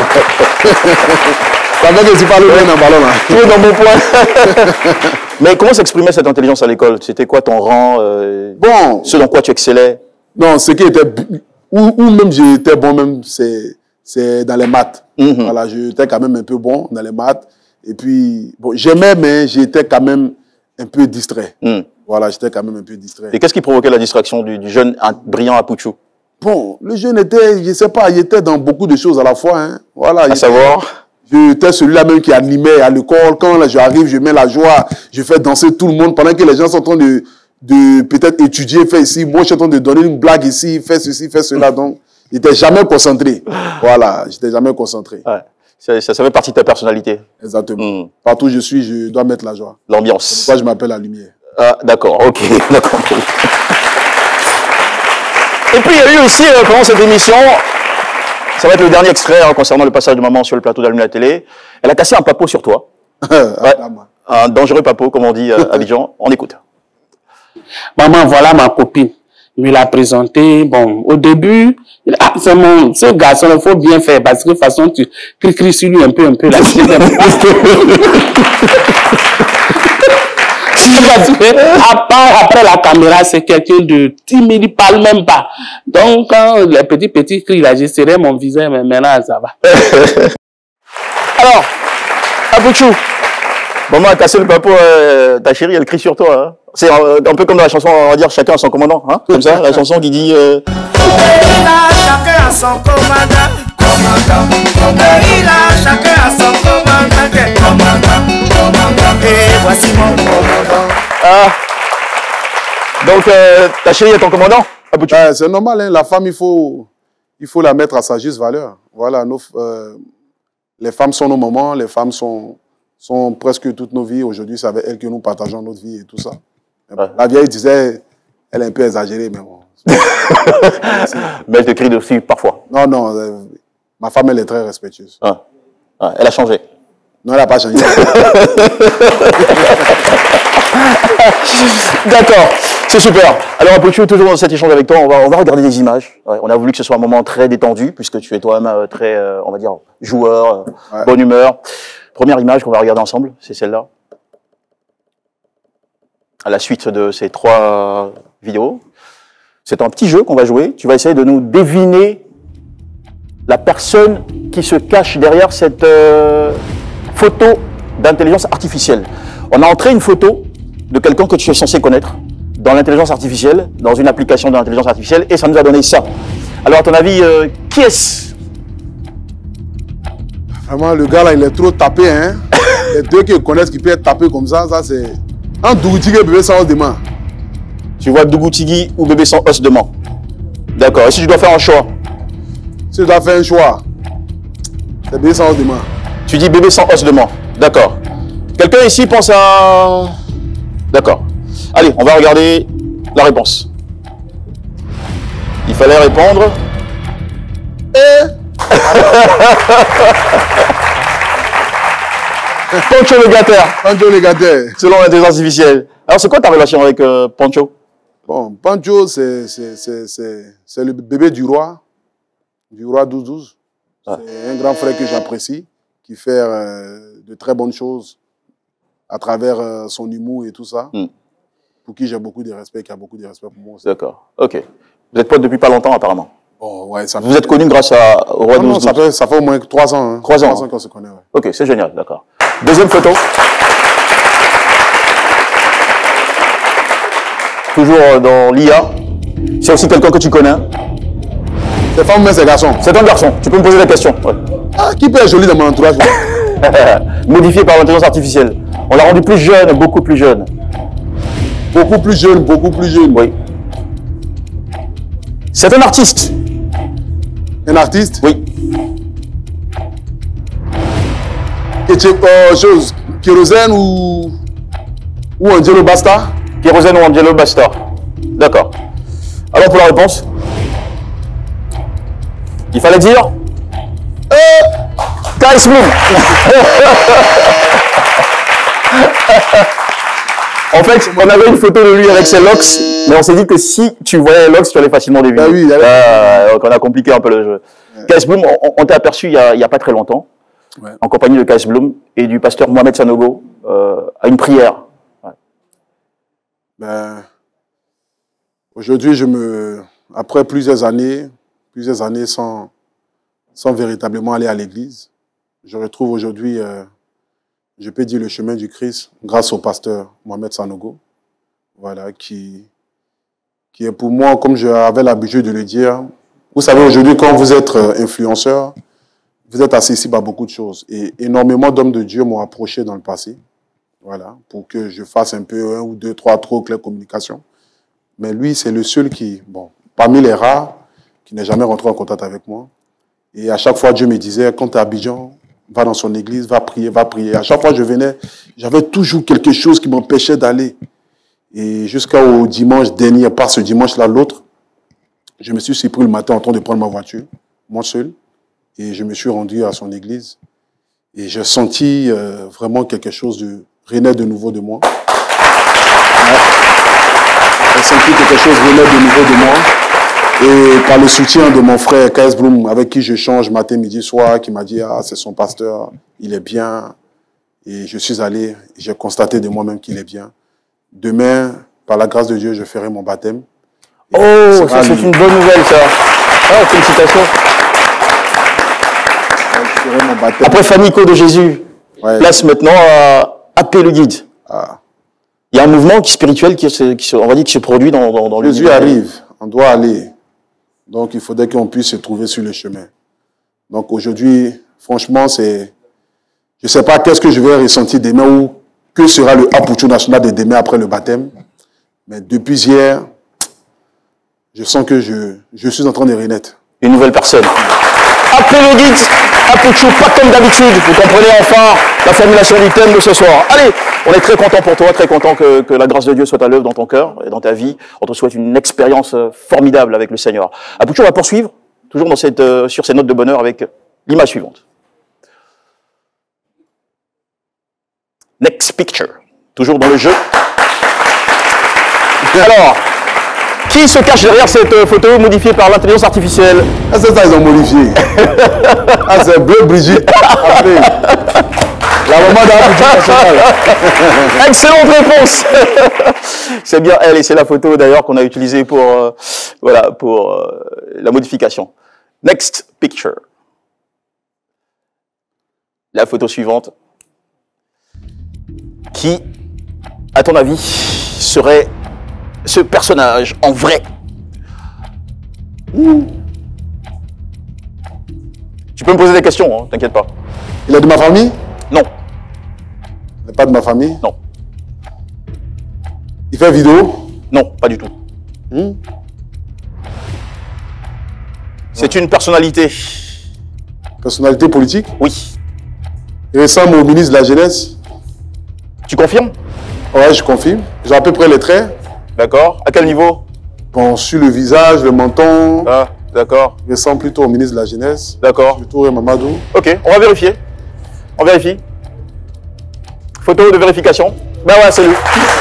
Ça fait que tu parles bien d'un ballon là. Tu es dans mon point. Mais comment s'exprimait cette intelligence à l'école? C'était quoi ton rang? Bon. Ce dans quoi tu excellais? Non, ce qui était... Où même j'étais bon, même, c'est dans les maths. Voilà, j'étais quand même un peu bon dans les maths. Et puis, bon, j'aimais, mais j'étais quand même un peu distrait. Voilà, j'étais quand même un peu distrait. Et qu'est-ce qui provoquait la distraction du jeune brillant Aputu? Bon, le jeune était, je sais pas, il était dans beaucoup de choses à la fois. Hein. Voilà, à savoir? J'étais celui-là même qui animait à l'école. Quand là, j'arrive, je mets la joie, je fais danser tout le monde pendant que les gens sont en train de peut-être étudier, faire ici. Moi, je suis en train de donner une blague ici, faire ceci, faire cela. Donc, j'étais jamais concentré. Voilà, j'étais jamais concentré. Ouais. Ça fait partie de ta personnalité. Exactement. Partout où je suis, je dois mettre la joie. L'ambiance. C'est pourquoi je m'appelle la lumière. Ah, d'accord, ok. D'accord. Et puis il y a eu aussi, pendant cette émission, ça va être le dernier extrait concernant le passage de maman sur le plateau d'Allume la télé. Elle a cassé un papeau sur toi. Ouais, un dangereux papeau, comme on dit à Abidjan. On écoute. Maman, voilà ma copine. Il me l'a présenté. Bon, au début, ce garçon, il faut bien faire parce que de toute façon, tu cries sur lui un peu là. Après la caméra, c'est quelqu'un de timide, il parle même pas. Donc, quand les petits cris, là, j'essaierai mon visage, mais maintenant, ça va. Alors, Abouchou, maman a cassé le papeau, ta chérie, elle crie sur toi. Hein. C'est un peu comme dans la chanson, on va dire, chacun a son commandant. Hein, comme ça, la chanson qui dit... Chacun a son commandant. Chacun a son commandant. Et voici mon commandant. Ah. Donc, ta chérie est ton commandant, Abouchou? C'est normal, hein, la femme, il faut la mettre à sa juste valeur. Voilà, les femmes sont nos mamans, les femmes sont presque toutes nos vies. Aujourd'hui, c'est avec elles que nous partageons notre vie et tout ça. Ouais. La vieille disait, elle est un peu exagérée, mais bon. Mais elle te crie dessus parfois. Non, ma femme, elle est très respectueuse. Ah. Ah, elle a changé. Non, elle n'a pas changé. D'accord, c'est super. Alors, Abouchou, toujours dans cet échange avec toi, on va regarder des images. Ouais, on a voulu que ce soit un moment très détendu, puisque tu es toi-même très, on va dire, joueur, bonne humeur. Première image qu'on va regarder ensemble, c'est celle-là. À la suite de ces 3 vidéos, c'est un petit jeu qu'on va jouer. Tu vas essayer de nous deviner la personne qui se cache derrière cette photo d'intelligence artificielle. On a entré une photo de quelqu'un que tu es censé connaître dans l'intelligence artificielle, dans une application d'intelligence artificielle, et ça nous a donné ça. Alors, à ton avis, qui est-ce? Vraiment, le gars là, il est trop tapé, hein. Les deux qui le connaissent, qui peuvent être tapés comme ça c'est un Dougoutigui et bébé sans os de main. Tu vois Dougoutigui ou bébé sans os de main. D'accord. Et si je dois faire un choix? Si je dois faire un choix, c'est bébé sans os de main. Tu dis bébé sans os de main. D'accord. Quelqu'un ici pense à... D'accord. Allez, on va regarder la réponse. Il fallait répondre... Pancho le gâteur. Pancho le gâteur. Selon l'intelligence artificielle. Alors, c'est quoi ta relation avec Pancho? Bon, Pancho, c'est le bébé du roi 12-12. C'est un grand frère que j'apprécie, qui fait de très bonnes choses à travers son humour et tout ça. Pour qui j'ai beaucoup de respect, qui a beaucoup de respect pour moi aussi. D'accord, ok. Vous êtes potes depuis pas longtemps, apparemment. Oh, ouais, ça vous êtes connus grâce au roi 12-12? Non, ça fait au moins 3 ans. Hein. 3 ans. 3 ans qu'on se connaît, ouais. Ok, c'est génial, d'accord. Deuxième photo. Toujours dans l'IA. C'est aussi quelqu'un que tu connais. C'est femme, mais c'est garçon. C'est un garçon. Tu peux me poser des questions. Ouais. Ah, qui peut être joli dans mon entourage? Modifié par l'intelligence artificielle. On l'a rendu plus jeune, beaucoup plus jeune. Beaucoup plus jeune, beaucoup plus jeune. Oui. C'est un artiste. Un artiste? Oui. Chose, Kérosène ou Angelo Basta? Kérosène ou Angelo Basta. D'accord. Alors pour la réponse, il fallait dire Kais Bloom. En fait, on avait une photo de lui avec ses locks, mais on s'est dit que si tu voyais les locks, tu allais facilement deviner. Ah oui, donc on a compliqué un peu le jeu. Ouais. Kais Bloom, on t'a aperçu il y a pas très longtemps, en compagnie de Kais Bloom et du pasteur Mohamed Sanogo à une prière. Ouais. Ben, aujourd'hui, après plusieurs années sans véritablement aller à l'église, je retrouve aujourd'hui, je peux dire, le chemin du Christ grâce au pasteur Mohamed Sanogo, voilà, qui est pour moi, comme j'avais l'habitude de le dire, vous savez, aujourd'hui, quand vous êtes influenceur, vous êtes accessible à beaucoup de choses. Et énormément d'hommes de Dieu m'ont approché dans le passé, voilà, pour que je fasse un peu 1 ou 2, 3 trop claires communications. Mais lui, c'est le seul qui, bon, parmi les rares, qui n'est jamais rentré en contact avec moi. Et à chaque fois, Dieu me disait, quand tu es à Abidjan, va dans son église, va prier, va prier. À chaque fois que je venais, j'avais toujours quelque chose qui m'empêchait d'aller. Et jusqu'au dimanche dernier, pas ce dimanche-là, l'autre, Je me suis surpris le matin en train de prendre ma voiture, moi seul, et je me suis rendu à son église. Et j'ai senti vraiment quelque chose de renaître de nouveau de moi. J'ai senti quelque chose renaître de nouveau de moi. Et par le soutien de mon frère K.S. Bloom, avec qui je change matin, midi, soir, qui m'a dit « Ah, c'est son pasteur, il est bien. » Et je suis allé, j'ai constaté de moi-même qu'il est bien. Demain, par la grâce de Dieu, je ferai mon baptême. Oh, ça c'est une bonne nouvelle, ça. Ah, félicitations. Après Fanico de Jésus, place maintenant à P le guide. Ah. Il y a un mouvement spirituel qui se produit dans le Jésus arrive, on doit aller. Donc il faudrait qu'on puisse se trouver sur le chemin. Donc aujourd'hui, franchement, je ne sais pas qu'est-ce que je vais ressentir demain ou que sera le Apuchu national de demain après le baptême. Mais depuis hier, je sens que je suis en train de renaître. Une nouvelle personne. Après le guide, Apuchu, pas comme d'habitude. Vous comprenez enfin la formulation du thème de ce soir. Allez, on est très content pour toi, très content que la grâce de Dieu soit à l'œuvre dans ton cœur et dans ta vie. On te souhaite une expérience formidable avec le Seigneur. Apuchu, on va poursuivre, toujours sur ces notes de bonheur avec l'image suivante. Next picture. Toujours dans le jeu. Alors, qui se cache derrière cette photo modifiée par l'intelligence artificielle? Ah, c'est ça, ils ont modifié. Ah, c'est Bleu Brigitte. La maman d'un Excellente réponse. C'est bien elle, et c'est la photo d'ailleurs qu'on a utilisée pour, la modification. Next picture. La photo suivante. Qui, à ton avis, serait ce personnage en vrai? Tu peux me poser des questions, hein, t'inquiète pas. Il est de ma famille? Non. Il n'est pas de ma famille? Non. Il fait vidéo? Non, pas du tout. C'est une personnalité. Personnalité politique? Oui. Il ressemble au ministre de la Jeunesse? Tu confirmes? Ouais, je confirme. J'ai à peu près les traits. D'accord. À quel niveau? Bon, sur le visage, le menton. Ah, d'accord. Il ressemble plutôt au ministre de la Jeunesse. D'accord. Plutôt Mamadou. Ok, on va vérifier. On vérifie. Photo de vérification. Ben ouais, c'est lui.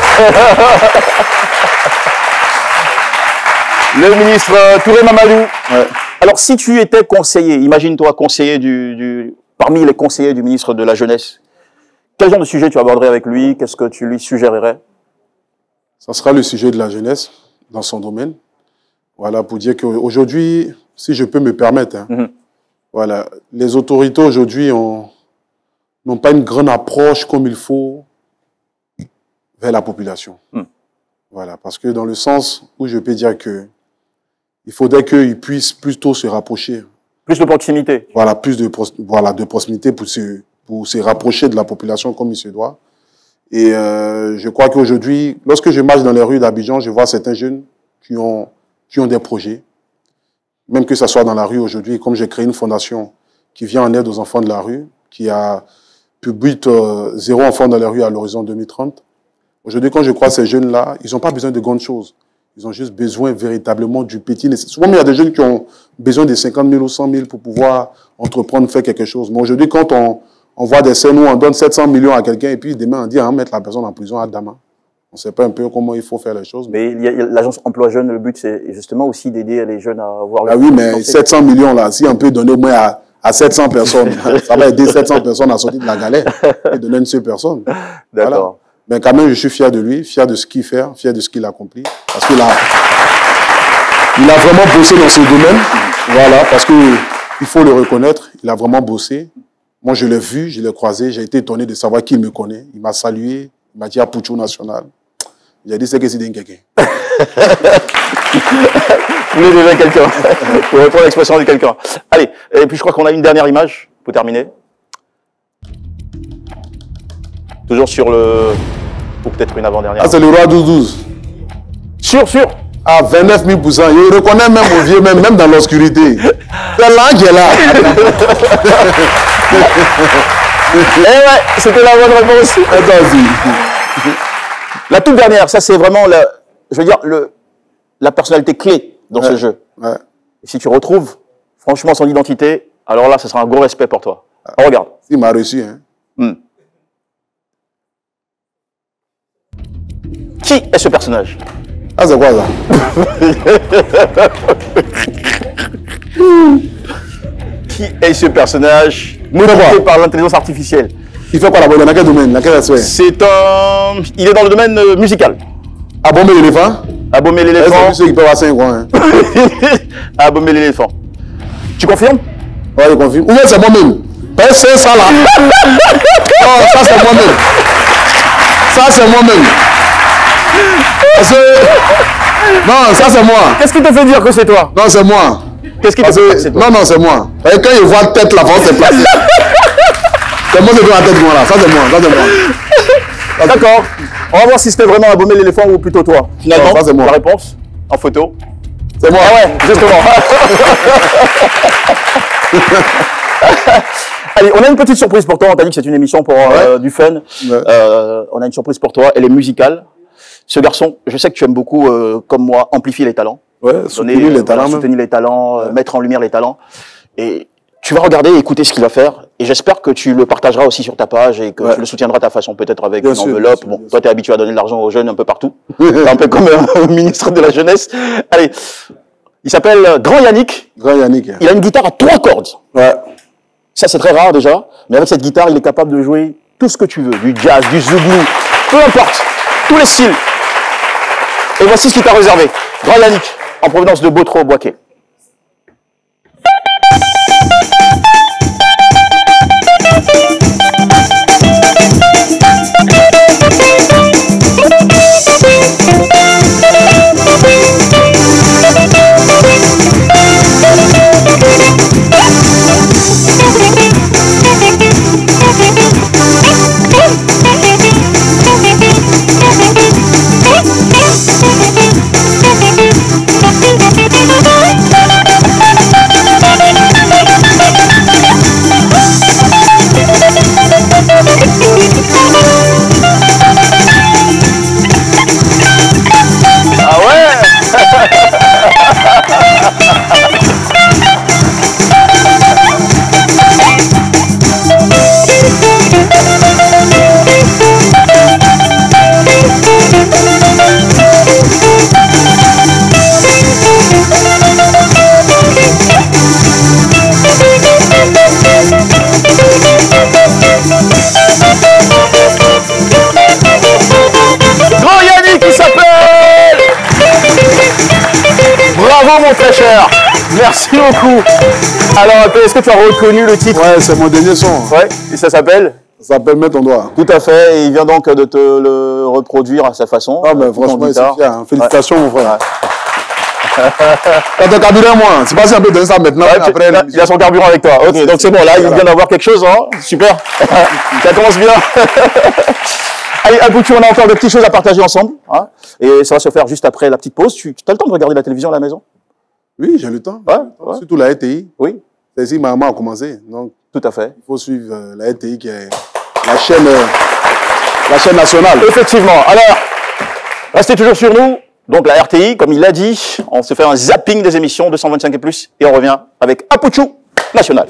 Le ministre Touré Mamadou. Ouais. Alors, si tu étais conseiller, imagine-toi conseiller parmi les conseillers du ministre de la Jeunesse, quel genre de sujet tu aborderais avec lui? Qu'est-ce que tu lui suggérerais? Ça sera le sujet de la jeunesse dans son domaine. Voilà, pour dire qu'aujourd'hui, si je peux me permettre, voilà, les autorités aujourd'hui n'ont pas une grande approche comme il faut vers la population. Voilà, parce que dans le sens où je peux dire que il faudrait qu'ils puissent plutôt se rapprocher. Plus de proximité. Voilà, plus de proximité pour se rapprocher de la population comme il se doit. Et je crois qu'aujourd'hui, lorsque je marche dans les rues d'Abidjan, je vois certains jeunes qui ont des projets. Même que ce soit dans la rue aujourd'hui, comme j'ai créé une fondation qui vient en aide aux enfants de la rue, qui a pour but 0 enfant dans la rue à l'horizon 2030. Aujourd'hui, quand je crois ces jeunes-là, ils n'ont pas besoin de grandes choses. Ils ont juste besoin véritablement du petit. Souvent, il y a des jeunes qui ont besoin de 50 000 ou 100 000 pour pouvoir entreprendre, faire quelque chose. Mais aujourd'hui, quand on voit des scènes où on donne 700 millions à quelqu'un et puis demain, on dit à mettre la personne en prison à Dama. On ne sait pas un peu comment il faut faire les choses. Mais il y a l'agence emploi jeune, le but, c'est justement aussi d'aider les jeunes à avoir... Ah oui, mais 700 millions, là, si on peut donner au moins à 700 personnes, ça va aider 700 personnes à sortir de la galère et donner une seule personne. D'accord. Voilà. Mais quand même, je suis fier de lui, fier de ce qu'il fait, fier de ce qu'il accomplit. Parce qu'il a vraiment bossé dans ce domaine. Voilà, parce qu'il faut le reconnaître, il a vraiment bossé. Moi, je l'ai vu, je l'ai croisé, j'ai été étonné de savoir qu'il me connaît. Il m'a salué, il m'a dit Apuchu national. J'ai dit, c'est que c'est d'un quelqu'un. Vous voulez déjà quelqu'un pour répondre à l'expression de quelqu'un. Allez, et puis je crois qu'on a une dernière image pour terminer. Toujours sur le... Ou peut-être une avant-dernière. Ah, c'est le roi 12-12. Sûr. À 29 000%. Il reconnaît même au vieux, même dans l'obscurité. C'est là qui est là. Eh ouais, c'était la bonne réponse. La toute dernière, ça c'est vraiment la personnalité clé dans ce jeu. Ouais. Et si tu retrouves franchement son identité, alors là, ce sera un gros respect pour toi. On regarde. Il m'a reçu. Hein. Qui est ce personnage? Ah, c'est quoi ça? Qui est ce personnage modifié par l'intelligence artificielle? Il fait quoi là-bas? Dans quel domaine? Dans quel aspect? C'est un... Il est dans le domaine musical. Abomber l'éléphant? Abomber l'éléphant. C'est ceux qui peuvent avoir 5 ans. Hein. Abomber l'éléphant. Tu confirmes? Ouais, je confirme. Ou bien c'est moi-même. C'est ça là. Non, ça c'est moi-même. Ça c'est moi-même. Parce que... Non, ça c'est moi. Qu'est-ce qui te fait dire que c'est toi? Non, c'est moi. Qu'est-ce qui te fait dire que c'est toi? Non, c'est moi. Et quand il voit la tête, la France est placée. C'est moi qui ai la tête, moi là. Ça c'est moi. Ça c'est moi. D'accord. On va voir si c'était vraiment Abomber l'éléphant ou plutôt toi. Finalement, ça c'est moi. La réponse en photo. C'est moi. Ah ouais, justement. Allez, on a une petite surprise pour toi. On t'a dit que c'est une émission pour du fun. Ouais. On a une surprise pour toi. Elle est musicale. Ce garçon, je sais que tu aimes beaucoup, comme moi, amplifier les talents. Ouais, soutenir les talents. Soutenir les talents, mettre en lumière les talents. Et tu vas regarder et écouter ce qu'il va faire. Et j'espère que tu le partageras aussi sur ta page et que tu le soutiendras à ta façon, peut-être avec une enveloppe. Bon, toi, tu es habitué à donner de l'argent aux jeunes un peu partout. Un peu comme ministre de la Jeunesse. Allez, il s'appelle Grand Yannick. Grand Yannick. Il a une guitare à 3 cordes. Ouais. Ça, c'est très rare déjà. Mais avec cette guitare, il est capable de jouer tout ce que tu veux. Du jazz, du zouglou, peu importe. Tous les styles. Et voici ce qu'il t'a réservé. Grand Yannick, en provenance de Botro-Boaké. Bravo mon très cher. Merci beaucoup. Alors, est-ce que tu as reconnu le titre? Ouais, c'est mon dernier son. Ouais, et ça s'appelle? Ça s'appelle Mets ton doigt. Tout à fait, et il vient donc de te le reproduire à sa façon. Ah, mais franchement, c'est fier. Hein. Félicitations, mon frère. T'as ton carburant, moi. C'est pas si on peut donner ça maintenant. Après, il a son carburant avec toi. Ok, donc c'est bon, là, il vient d'avoir quelque chose. Hein. Super. Ça commence bien. Allez, Aboutu, on a encore des petites choses à partager ensemble. Hein, et ça va se faire juste après la petite pause. Tu as le temps de regarder la télévision à la maison? Oui, j'ai le temps. Ouais. Surtout la RTI. Oui. C'est ici ma maman a commencé. Donc, tout à fait. Il faut suivre la RTI qui est la chaîne nationale. Effectivement. Alors, restez toujours sur nous. Donc la RTI, comme il l'a dit, on se fait un zapping des émissions 225 et plus. Et on revient avec Aboutu National.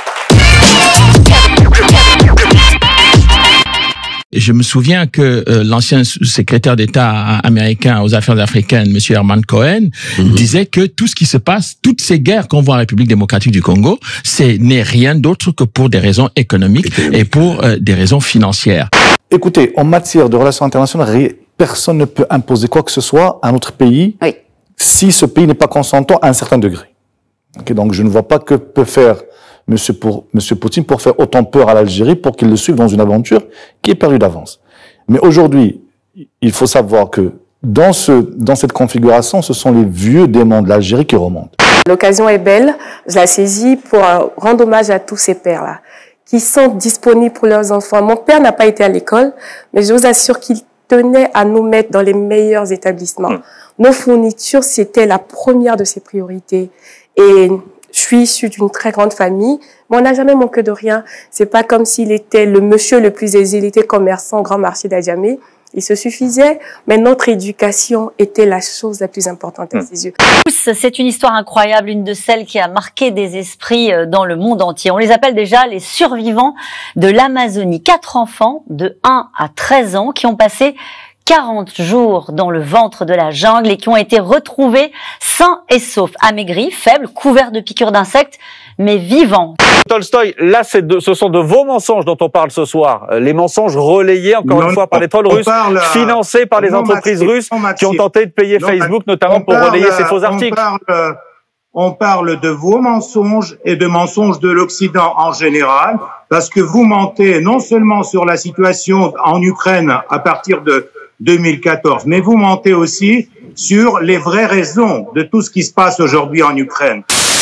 Je me souviens que l'ancien secrétaire d'État américain aux affaires africaines, M. Herman Cohen, disait que tout ce qui se passe, toutes ces guerres qu'on voit en République démocratique du Congo, n'est rien d'autre que pour des raisons économiques et pour des raisons financières. Écoutez, en matière de relations internationales, personne ne peut imposer quoi que ce soit à notre pays si ce pays n'est pas consentant à un certain degré. Okay, donc je ne vois pas que peut faire M. Poutine pour faire autant peur à l'Algérie pour qu'il le suive dans une aventure qui est perdue d'avance. Mais aujourd'hui, il faut savoir que dans cette configuration, ce sont les vieux démons de l'Algérie qui remontent. L'occasion est belle, je la saisis pour rendre hommage à tous ces pères-là qui sont disponibles pour leurs enfants. Mon père n'a pas été à l'école, mais je vous assure qu'il tenait à nous mettre dans les meilleurs établissements. Nos fournitures, c'était la première de ses priorités. Et je suis issue d'une très grande famille, mais on n'a jamais manqué de rien. C'est pas comme s'il était le monsieur le plus aisé, il était commerçant au grand marché d'Adjamé. Il se suffisait, mais notre éducation était la chose la plus importante à ses yeux. C'est une histoire incroyable, une de celles qui a marqué des esprits dans le monde entier. On les appelle déjà les survivants de l'Amazonie. 4 enfants de 1 à 13 ans qui ont passé 40 jours dans le ventre de la jungle et qui ont été retrouvés sains et saufs, amaigris, faibles, couverts de piqûres d'insectes, mais vivants. Tolstoï, là, ce sont de vos mensonges dont on parle ce soir. Les mensonges relayés, encore une fois, par les trolls russes, financés par les entreprises russes qui ont tenté de payer Facebook, notamment pour relayer ces faux articles. On parle de vos mensonges et de mensonges de l'Occident en général, parce que vous mentez non seulement sur la situation en Ukraine à partir de 2014, mais vous mentez aussi sur les vraies raisons de tout ce qui se passe aujourd'hui en Ukraine.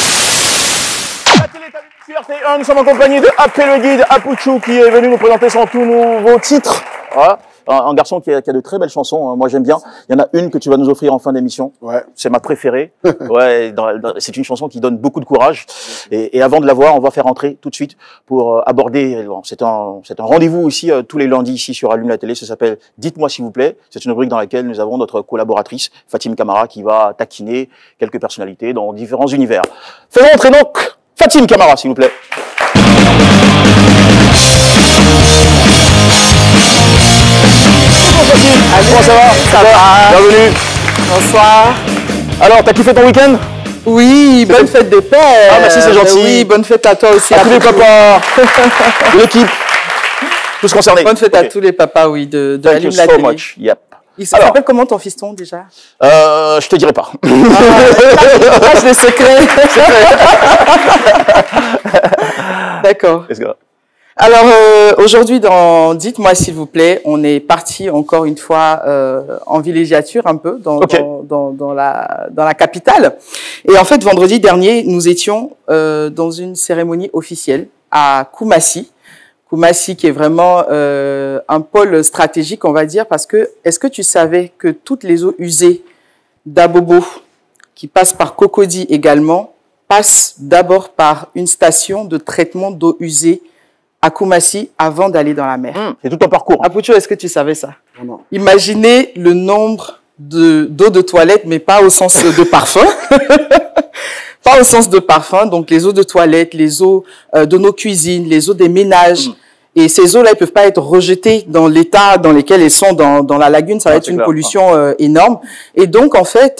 RT1, nous sommes en compagnie de Appel le guide Apuchu qui est venu nous présenter son tout nouveau titre. Voilà. Un garçon qui a de très belles chansons, moi j'aime bien. Il y en a une que tu vas nous offrir en fin d'émission. Ouais. C'est ma préférée. Ouais, c'est une chanson qui donne beaucoup de courage. Et avant de la voir, on va faire entrer tout de suite pour aborder. Bon, c'est un rendez-vous aussi tous les lundis ici sur Allume la télé. Ça s'appelle Dites-moi s'il vous plaît. C'est une rubrique dans laquelle nous avons notre collaboratrice Fatim Camara qui va taquiner quelques personnalités dans différents univers. Faisons entrer donc Fatim Camara, s'il vous plaît. Comment ça va? Ça va. Bienvenue. Bonsoir. Alors, t'as kiffé ton week-end? Oui, bonne fête des pères. Ah, merci, c'est gentil. Oui, bonne fête à toi aussi. À tous les papas de l'équipe, tous concernés. Bonne fête à tous les papas, oui, de Allume la télé. Yep. Il s'appelle comment ton fiston déjà? Je te dirai pas. Je les secrets. D'accord. Alors aujourd'hui dans Dites-moi s'il vous plaît, on est parti encore une fois en villégiature un peu dans la capitale. Et en fait vendredi dernier, nous étions dans une cérémonie officielle à Koumassi. Koumassi qui est vraiment un pôle stratégique, on va dire, parce que est-ce que tu savais que toutes les eaux usées d'Abobo qui passent par Cocody également passent d'abord par une station de traitement d'eau usée à Koumassi avant d'aller dans la mer. C'est tout un parcours. Apuchu, est-ce que tu savais ça? Non. Imaginez le nombre d'eau de toilette, mais pas au sens de parfum. Pas au sens de parfum. Donc, les eaux de toilette, les eaux de nos cuisines, les eaux des ménages. Et ces eaux-là, elles peuvent pas être rejetées dans l'état dans lequel elles sont dans la lagune. Ça va être une pollution énorme. Et donc, en fait,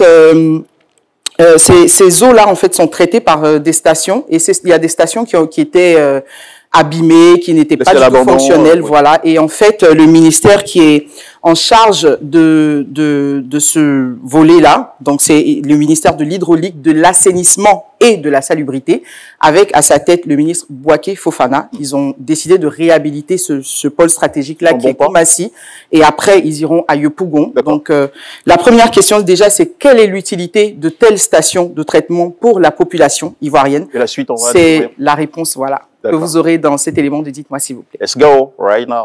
ces eaux-là, en fait, sont traitées par des stations. Et il y a des stations qui étaient abîmées, qui n'étaient pas du tout fonctionnelles, voilà. Et en fait, le ministère qui est en charge de ce volet-là, donc c'est le ministère de l'hydraulique, de l'assainissement et de la salubrité, avec à sa tête le ministre Bouaké Fofana. Ils ont décidé de réhabiliter ce pôle stratégique-là qui est Koumassi, et après ils iront à Yopougon. Donc la première question déjà, c'est quelle est l'utilité de telles stations de traitement pour la population ivoirienne? Et la suite, on va c'est la réponse, voilà, que vous aurez dans cet élément de Dites-moi s'il vous plaît. Let's go right now.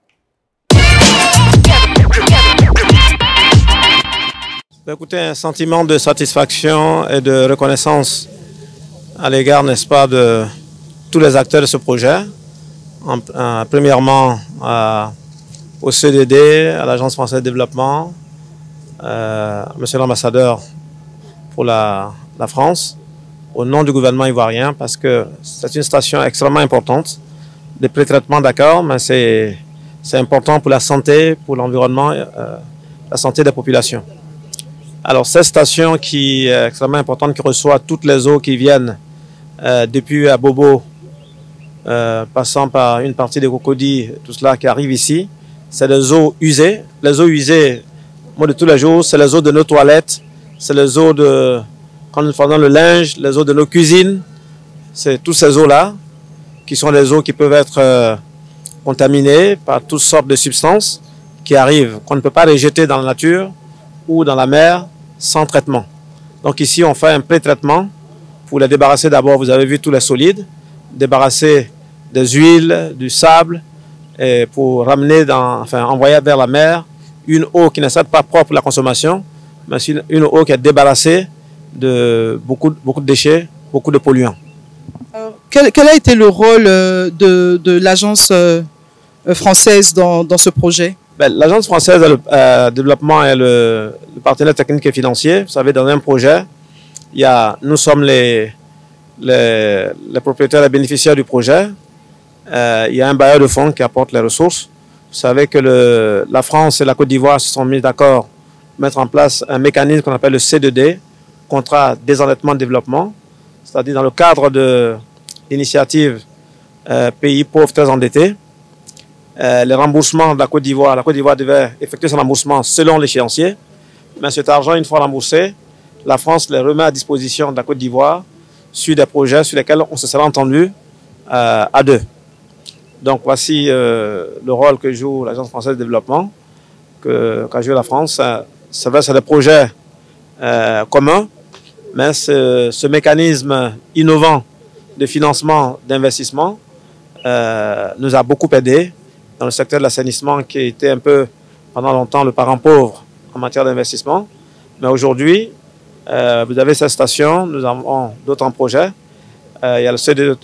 Écoutez, un sentiment de satisfaction et de reconnaissance à l'égard, n'est-ce pas, de tous les acteurs de ce projet. Premièrement, au CDD, à l'Agence française de développement, monsieur l'ambassadeur pour la France, au nom du gouvernement ivoirien, parce que c'est une station extrêmement importante. De pré-traitement, d'accord, mais c'est important pour la santé, pour l'environnement, la santé des populations. Alors, cette station qui est extrêmement importante, qui reçoit toutes les eaux qui viennent depuis Abobo, passant par une partie de Cocody, tout cela qui arrive ici, c'est des eaux usées. Les eaux usées, moi de tous les jours, c'est les eaux de nos toilettes, c'est les eaux de, quand nous faisons le linge, les eaux de nos cuisines, c'est toutes ces eaux-là qui sont des eaux qui peuvent être contaminées par toutes sortes de substances qui arrivent, qu'on ne peut pas les jeter dans la nature ou dans la mer sans traitement. Donc ici, on fait un pré-traitement pour les débarrasser d'abord, vous avez vu tous les solides, débarrasser des huiles, du sable, et pour ramener, envoyer vers la mer une eau qui n'est certes pas propre pour la consommation, mais une eau qui est débarrassée de beaucoup de déchets, beaucoup de polluants. Alors, quel a été le rôle de l'agence française dans ce projet? L'Agence française de développement est le partenaire technique et financier. Vous savez, dans un projet, nous sommes les propriétaires et bénéficiaires du projet. Il y a un bailleur de fonds qui apporte les ressources. Vous savez que la France et la Côte d'Ivoire se sont mis d'accord pour mettre en place un mécanisme qu'on appelle le C2D, contrat désendettement de développement, c'est-à-dire dans le cadre de l'initiative pays pauvres très endettés. Les remboursements de la Côte d'Ivoire devait effectuer son remboursement selon l'échéancier, mais cet argent, une fois remboursé, la France les remet à disposition de la Côte d'Ivoire sur des projets sur lesquels on se serait entendu à deux. Donc voici le rôle que joue l'Agence française de développement, qu'a joué la France. C'est vrai, c'est des projets communs, mais ce mécanisme innovant de financement d'investissement nous a beaucoup aidé dans le secteur de l'assainissement qui était un peu, pendant longtemps, le parent pauvre en matière d'investissement. Mais aujourd'hui, vous avez cette station, nous avons d'autres projets. Il y a le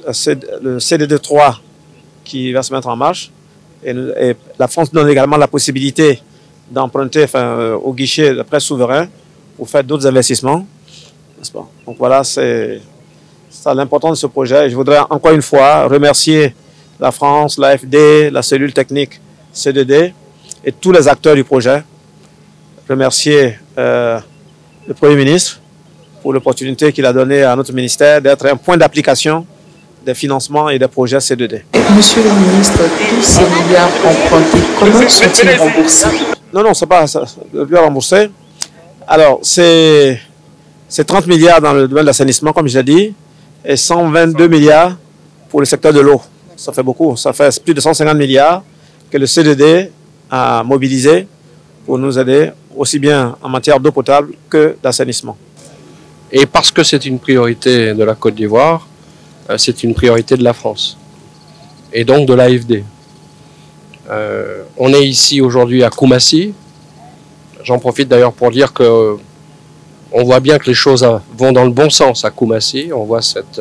CDD3 qui va se mettre en marche. Et la France donne également la possibilité d'emprunter au guichet de prêt souverain pour faire d'autres investissements. Pas? Donc voilà, c'est l'importance de ce projet. Et je voudrais encore une fois remercier la France, l'AFD, la cellule technique CDD et tous les acteurs du projet. Remercier le Premier ministre pour l'opportunité qu'il a donnée à notre ministère d'être un point d'application des financements et des projets C2D. Monsieur le ministre, tous ces milliards empruntés, comment sont-ils remboursés? Non, c'est pas bien remboursé. Alors, c'est 30 milliards dans le domaine de l'assainissement, comme je l'ai dit, et 122 milliards pour le secteur de l'eau. Ça fait beaucoup. Ça fait plus de 150 milliards que le CDD a mobilisé pour nous aider aussi bien en matière d'eau potable que d'assainissement. Et parce que c'est une priorité de la Côte d'Ivoire, c'est une priorité de la France et donc de l'AFD. On est ici aujourd'hui à Koumassi. J'en profite d'ailleurs pour dire que on voit bien que les choses vont dans le bon sens à Koumassi. On voit cette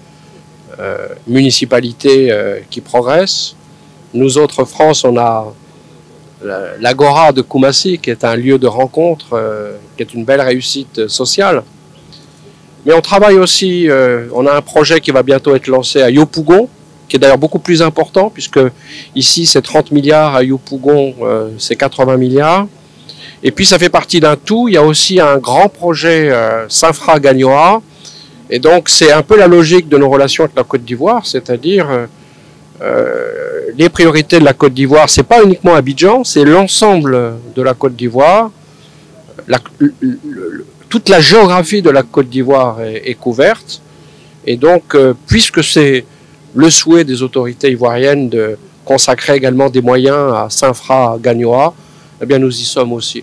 municipalité qui progresse. Nous autres, France, on a l'Agora de Koumassi, qui est un lieu de rencontre, qui est une belle réussite sociale. Mais on travaille aussi, on a un projet qui va bientôt être lancé à Yopougon, qui est d'ailleurs beaucoup plus important, puisque ici c'est 30 milliards, à Yopougon c'est 80 milliards. Et puis ça fait partie d'un tout, il y a aussi un grand projet Sinfra-Gagnoa, et donc c'est un peu la logique de nos relations avec la Côte d'Ivoire, c'est-à-dire les priorités de la Côte d'Ivoire, c'est pas uniquement Abidjan, c'est l'ensemble de la Côte d'Ivoire. Toute la géographie de la Côte d'Ivoire est couverte. Et donc, puisque c'est le souhait des autorités ivoiriennes de consacrer également des moyens à Sinfra-Gagnoa, eh bien nous y sommes aussi.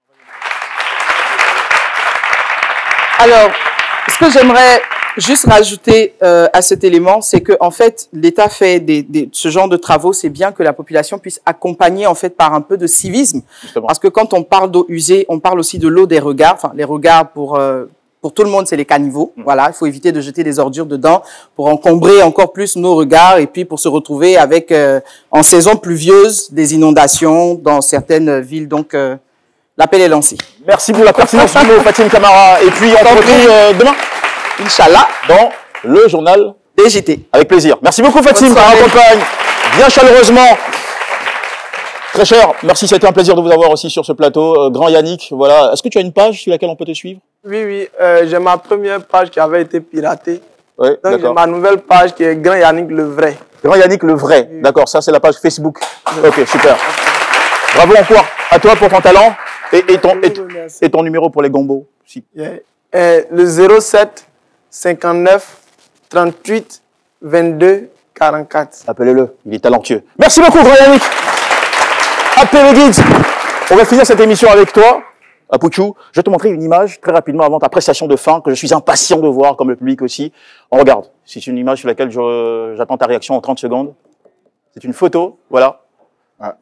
Alors, ce que j'aimerais juste rajouter à cet élément, c'est que en fait, l'État fait ce genre de travaux. C'est bien que la population puisse accompagner en fait par un peu de civisme, justement. Parce que quand on parle d'eau usée, on parle aussi de l'eau des regards. Enfin, les regards pour tout le monde, c'est les caniveaux. Voilà, il faut éviter de jeter des ordures dedans pour encombrer encore plus nos regards et puis pour se retrouver avec en saison pluvieuse des inondations dans certaines villes. Donc l'appel est lancé. Merci pour la pertinence du mot, Fatine Camara. Et puis on se retrouve demain, Inch'Allah, dans le journal DGT. Avec plaisir. Merci beaucoup Fatine pour la campagne, bien chaleureusement. Très cher, merci, c'était un plaisir de vous avoir aussi sur ce plateau. Grand Yannick, voilà. Est-ce que tu as une page sur laquelle on peut te suivre? Oui, j'ai ma première page qui avait été piratée. Oui, donc j'ai ma nouvelle page qui est Grand Yannick le vrai. Grand Yannick le vrai, oui. D'accord, ça c'est la page Facebook. Oui. Ok, super. Bravo encore à toi pour ton talent et ton numéro pour les gombos. Si. Yeah. Le 07 59 38 22 44. Appelez-le, il est talentueux. Merci beaucoup, Grand Yannick. Appelez On va finir cette émission avec toi, Apouchou. Je vais te montrer une image très rapidement avant ta prestation de fin que je suis impatient de voir, comme le public aussi. On regarde. C'est une image sur laquelle j'attends ta réaction en 30 secondes. C'est une photo, voilà. Ah.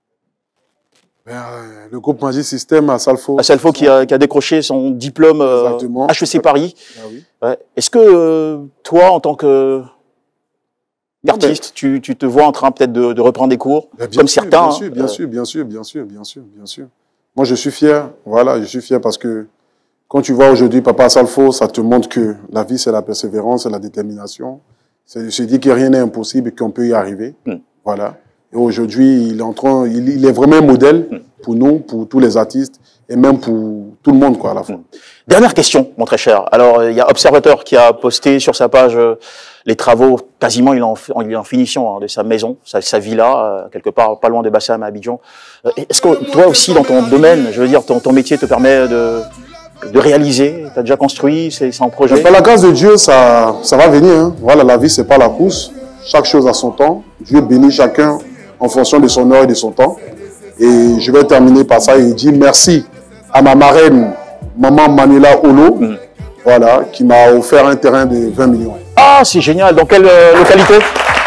Le groupe Magic System à Salfo. À Salfo qui a décroché son diplôme HEC Paris. Ah oui. Ouais. Est-ce que toi, en tant que d'artiste, tu te vois en train peut-être de reprendre des cours, comme certains. Bien sûr. Moi, je suis fier. Voilà, je suis fier parce que quand tu vois aujourd'hui Papa Salfo, ça te montre que la vie, c'est la persévérance, c'est la détermination. C'est se dire que rien n'est impossible et qu'on peut y arriver. Voilà. Et aujourd'hui, il est vraiment un modèle pour nous, pour tous les artistes et même pour tout le monde, quoi, à la fin. Dernière question, mon très cher. Alors, il y a Observateur qui a posté sur sa page les travaux, quasiment il est en finition de sa maison, sa villa, quelque part pas loin de Bassam à Abidjan. Est-ce que toi aussi, dans ton domaine, je veux dire, ton métier te permet de réaliser? Tu as déjà construit, c'est en projet? Par la grâce de Dieu, ça va venir. Hein. Voilà, la vie, c'est pas la course. Chaque chose a son temps. Dieu bénit chacun en fonction de son heure et de son temps. Et je vais terminer par ça et dire merci à ma marraine, maman Manuela Olo, voilà, qui m'a offert un terrain de 20 millions. Ah, c'est génial. Dans quelle localité?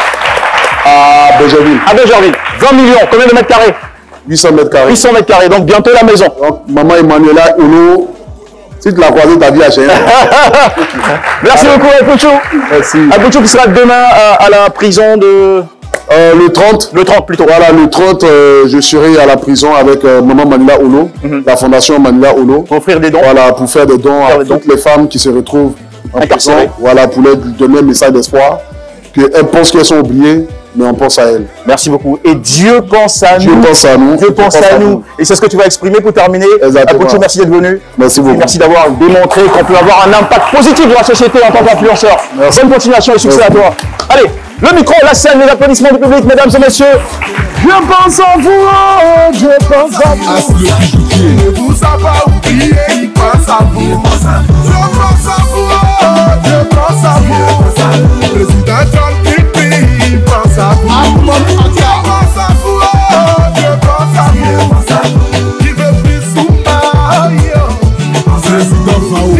À Bégerville. À Bégerville. 20 millions. Combien de mètres carrés? 800 mètres carrés. 800 mètres carrés. Donc bientôt la maison. Donc, maman Emmanuela Olo, si tu l'as croisé, ta vie à gérer. Merci beaucoup, Abouchou. Merci. Abouchou qui sera demain à la prison de... le 30. Le 30 plutôt. Voilà, le 30, je serai à la prison avec maman Manuela Olo, la fondation Manuela Olo. Pour offrir des dons. Voilà, pour faire des dons à toutes les femmes qui se retrouvent en prison. Voilà, pour leur donner un message d'espoir. Qu'elles pensent qu'elles sont oubliées, mais on pense à elles. Merci beaucoup. Et Dieu pense à nous. Dieu pense à nous. Dieu pense à nous. Et c'est ce que tu vas exprimer pour terminer. Abouchou, merci d'être venu. Merci beaucoup. Merci d'avoir démontré qu'on peut avoir un impact positif dans la société en tant qu'influenceur. Bonne continuation et succès à toi. Allez, le micro, la scène, les applaudissements du public, mesdames et messieurs. Je pense en vous, je pense à vous. Ne vous a pas oublié, il pense à vous. Je pense à vous, je pense à vous. Président John Pipi, il pense à vous. Je pense à vous, je pense à vous. Qui veut plus Souma, Président Faou.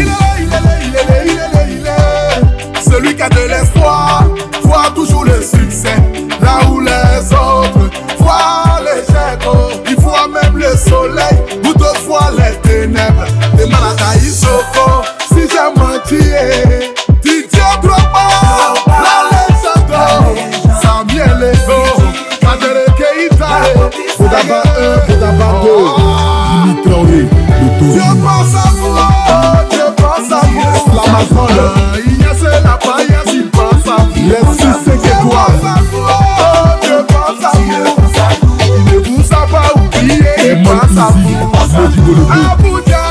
Il est. Celui qui a de l'espoir voit toujours le succès. Là où les autres voient l'échec, il voit même le soleil, toutefois les ténèbres. Des malades Isoko, si j'ai menti, Didier Drogba, la légende, Samuel Eto'o, Kadere Keita, Fodaba 1, Fodaba 2, Jimmy Traoré, je pense à vous, je pense à vous. L'Amazon, Ignace la paille, il pense à vous. Les 6 étoiles. Je pense à vous. Il ne vous a pas oublié, il pense à vous. Abuja,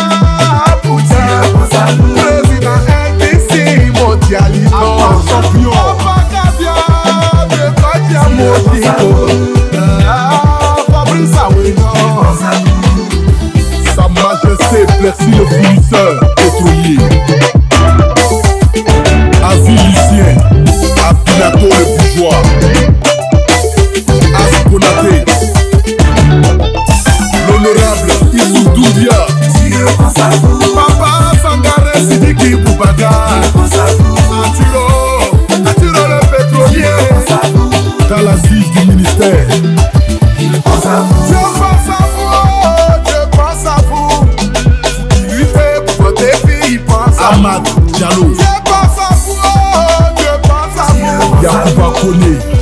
président NDC mondialiste, champion. Obakabia, de Badia Modico. Fabrice Aweno. Sa Majesté Plessis le finisseur pétrolier. Azilicien, Abinato le bourgeois. Asconaté, l'honorable Issou Doumbia. Papa Sangare Sidiki Boubaga. Atiro le pétrolier. Dans l'assise du ministère. Je pense à vous, je pense à vous. Qui luttez pour votre filles, il pense à Ahmad Diallo. Je pense à vous, je pense à vous. Yacouba Koné.